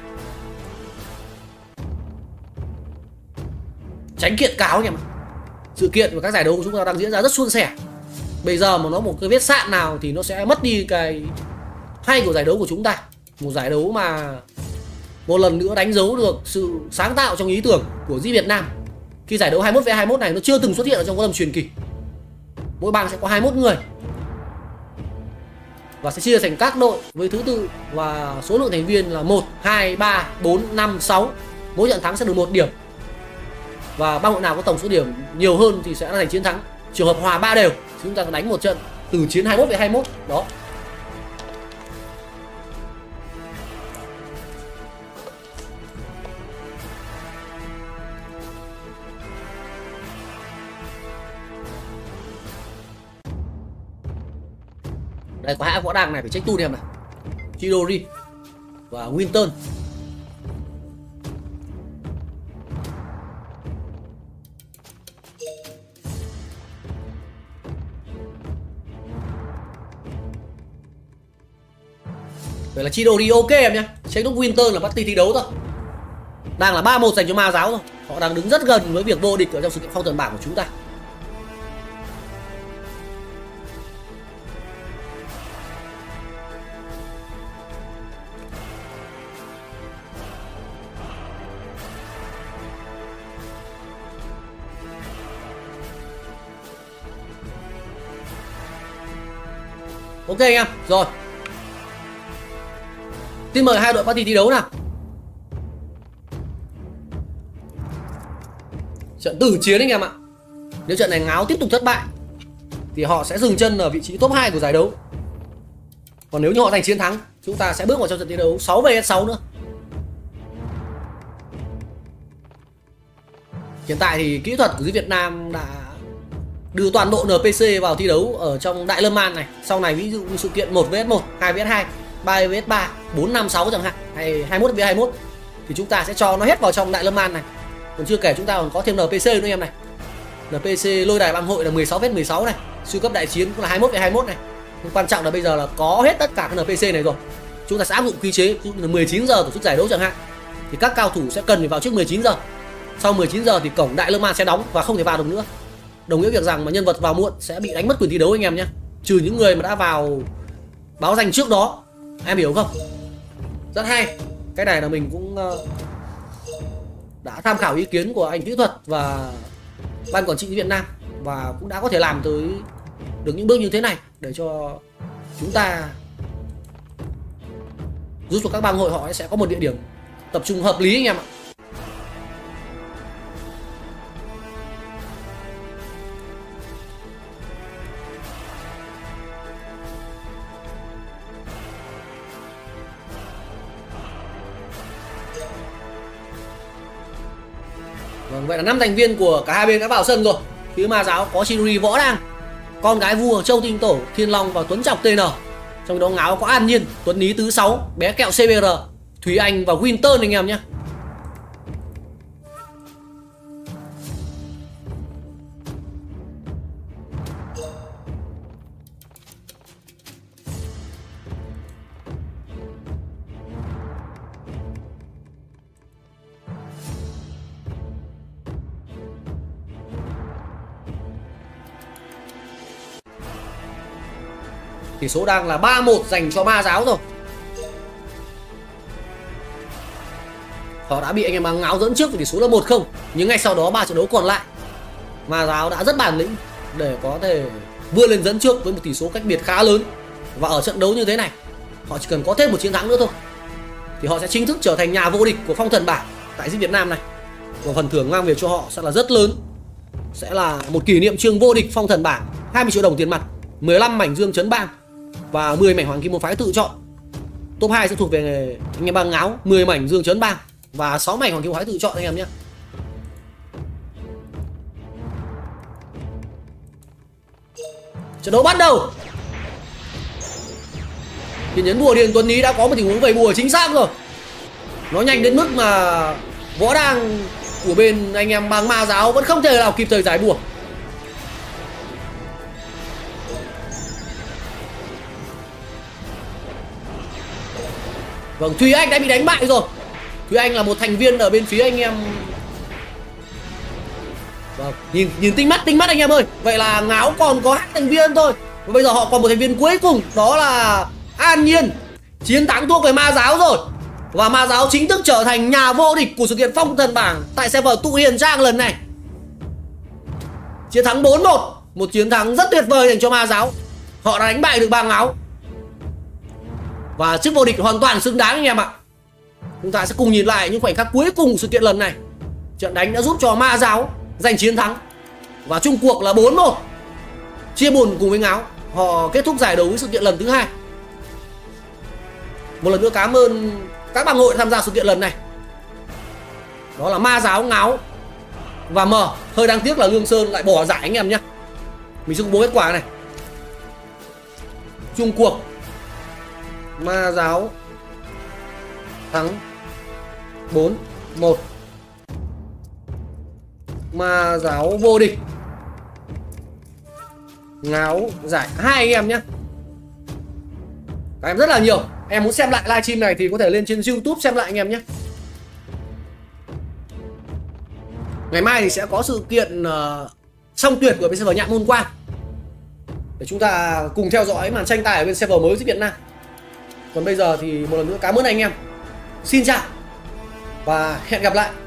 Tránh kiện cáo anh em ạ. Sự kiện và các giải đấu của chúng ta đang diễn ra rất suôn sẻ. Bây giờ mà nó một cái vết sạn nào thì nó sẽ mất đi cái hay của giải đấu của chúng ta. Một giải đấu mà một lần nữa đánh dấu được sự sáng tạo trong ý tưởng của G Việt Nam. Khi giải đấu hai mươi mốt vs hai mươi mốt này nó chưa từng xuất hiện ở trong võ lâm truyền kỳ. Mỗi bang sẽ có hai mươi mốt người và sẽ chia thành các đội với thứ tự và số lượng thành viên là một, hai, ba, bốn, năm, sáu. Mỗi trận thắng sẽ được một điểm. Và bang đội nào có tổng số điểm nhiều hơn thì sẽ giành chiến thắng. Trường hợp hòa ba đều thì chúng ta sẽ đánh một trận từ chiến hai mươi mốt vs hai mươi mốt. Đó. Đây có hai võ đàng này phải check tu đi em này. Chidori và Winton. Vậy là Chidori ok em nhé. Check lúc Winton là bắt thi thi đấu thôi. Đang là ba một dành cho ma giáo rồi. Họ đang đứng rất gần với việc vô địch ở trong sự kiện phong thần bảng của chúng ta. Ok anh em, rồi. Xin mời hai đội bắt thi thi đấu nào. Trận tử chiến anh em ạ. Nếu trận này Ngáo tiếp tục thất bại thì họ sẽ dừng chân ở vị trí top hai của giải đấu. Còn nếu như họ giành chiến thắng, chúng ta sẽ bước vào trong trận thi đấu sáu vs sáu nữa. Hiện tại thì kỹ thuật của G Việt Nam đã đưa toàn bộ en pê xê vào thi đấu ở trong Đại Lâm Man này. Sau này ví dụ như sự kiện một vs một, hai vs hai, ba vs ba, bốn, năm, sáu chẳng hạn, hay hai mươi mốt vs hai mươi mốt thì chúng ta sẽ cho nó hết vào trong Đại Lâm Man này. Còn chưa kể chúng ta còn có thêm en pê xê nữa em này. en pê xê lôi đài bang hội là mười sáu vs mười sáu này, siêu cấp đại chiến cũng là hai mươi mốt vs hai mươi mốt này. Nhưng quan trọng là bây giờ là có hết tất cả các en pê xê này rồi. Chúng ta sẽ áp dụng quy chế, ví dụ là mười chín giờ tổ chức giải đấu chẳng hạn, thì các cao thủ sẽ cần phải vào trước mười chín giờ. Sau mười chín giờ thì cổng Đại Lâm Man sẽ đóng và không thể vào được nữa. Đồng nghĩa việc rằng mà nhân vật vào muộn sẽ bị đánh mất quyền thi đấu anh em nhé. Trừ những người mà đã vào báo danh trước đó. Em hiểu không? Rất hay. Cái này là mình cũng đã tham khảo ý kiến của anh kỹ thuật và ban quản trị Việt Nam, và cũng đã có thể làm tới được những bước như thế này để cho chúng ta giúp cho các bang hội họ sẽ có một địa điểm tập trung hợp lý anh em ạ. Vâng, vậy là năm thành viên của cả hai bên đã vào sân rồi. Phía ma giáo có Chidori Võ Đang, con gái vua Châu Tinh Tổ, Thiên Long và Tuấn Chọc tê en. Trong đó Ngáo có An Nhiên, Tuấn Ý Tứ Sáu, Bé Kẹo xê bê rờ, Thúy Anh và Winter anh em nhé. Tỷ số đang là ba một dành cho ma giáo rồi. Họ đã bị anh em Ngáo dẫn trước với tỷ số là một không. Nhưng ngay sau đó ba trận đấu còn lại, ma giáo đã rất bản lĩnh để có thể vươn lên dẫn trước với một tỷ số cách biệt khá lớn. Và ở trận đấu như thế này, họ chỉ cần có thêm một chiến thắng nữa thôi thì họ sẽ chính thức trở thành nhà vô địch của phong thần bảng tại Zing Việt Nam này. Và phần thưởng mang về cho họ sẽ là rất lớn, sẽ là một kỷ niệm chương vô địch phong thần bảng, hai mươi triệu đồng tiền mặt, mười lăm mảnh dương chấn bang và mười mảnh hoàng kim môn phái tự chọn. Top hai sẽ thuộc về anh em bang ngáo, mười mảnh dương chấn bang và sáu mảnh hoàng kim môn phái tự chọn anh em nhé. Trận đấu bắt đầu. Tiền nhấn bùa Điền Tuấn Ý đã có một tình huống vẩy bùa chính xác rồi. Nó nhanh đến mức mà võ đang của bên anh em bang ma giáo vẫn không thể nào kịp thời giải bùa. Vâng, Thúy Anh đã bị đánh bại rồi. Thúy Anh là một thành viên ở bên phía anh em. Vâng, nhìn nhìn tinh mắt tinh mắt anh em ơi. Vậy là ngáo còn có hai thành viên thôi. Và bây giờ họ còn một thành viên cuối cùng, đó là An Nhiên. Chiến thắng thuộc về ma giáo rồi. Và ma giáo chính thức trở thành nhà vô địch của sự kiện phong thần bảng tại server Tụ Hiền Trang lần này. Chiến thắng bốn một, một chiến thắng rất tuyệt vời dành cho ma giáo. Họ đã đánh bại được bang ngáo và chức vô địch hoàn toàn xứng đáng anh em ạ. Chúng ta sẽ cùng nhìn lại những khoảnh khắc cuối cùng của sự kiện lần này. Trận đánh đã giúp cho ma giáo giành chiến thắng và chung cuộc là bốn một. Chia buồn cùng với ngáo, họ kết thúc giải đấu với sự kiện lần thứ hai. Một lần nữa cảm ơn các bang hội tham gia sự kiện lần này. Đó là ma giáo, ngáo và M. Hơi đáng tiếc là Lương Sơn lại bỏ giải anh em nhé. Mình sẽ công bố kết quả này. Chung cuộc ma giáo thắng bốn một. Ma giáo vô địch, ngáo giải hai anh em nhé. Các em rất là nhiều. Em muốn xem lại livestream này thì có thể lên trên YouTube xem lại anh em nhé. Ngày mai thì sẽ có sự kiện uh, song tuyệt của bên server Nhạn Môn Quang để chúng ta cùng theo dõi màn tranh tài ở bên server mới Zing Việt Nam. Còn bây giờ thì một lần nữa cảm ơn anh em. Xin chào và hẹn gặp lại.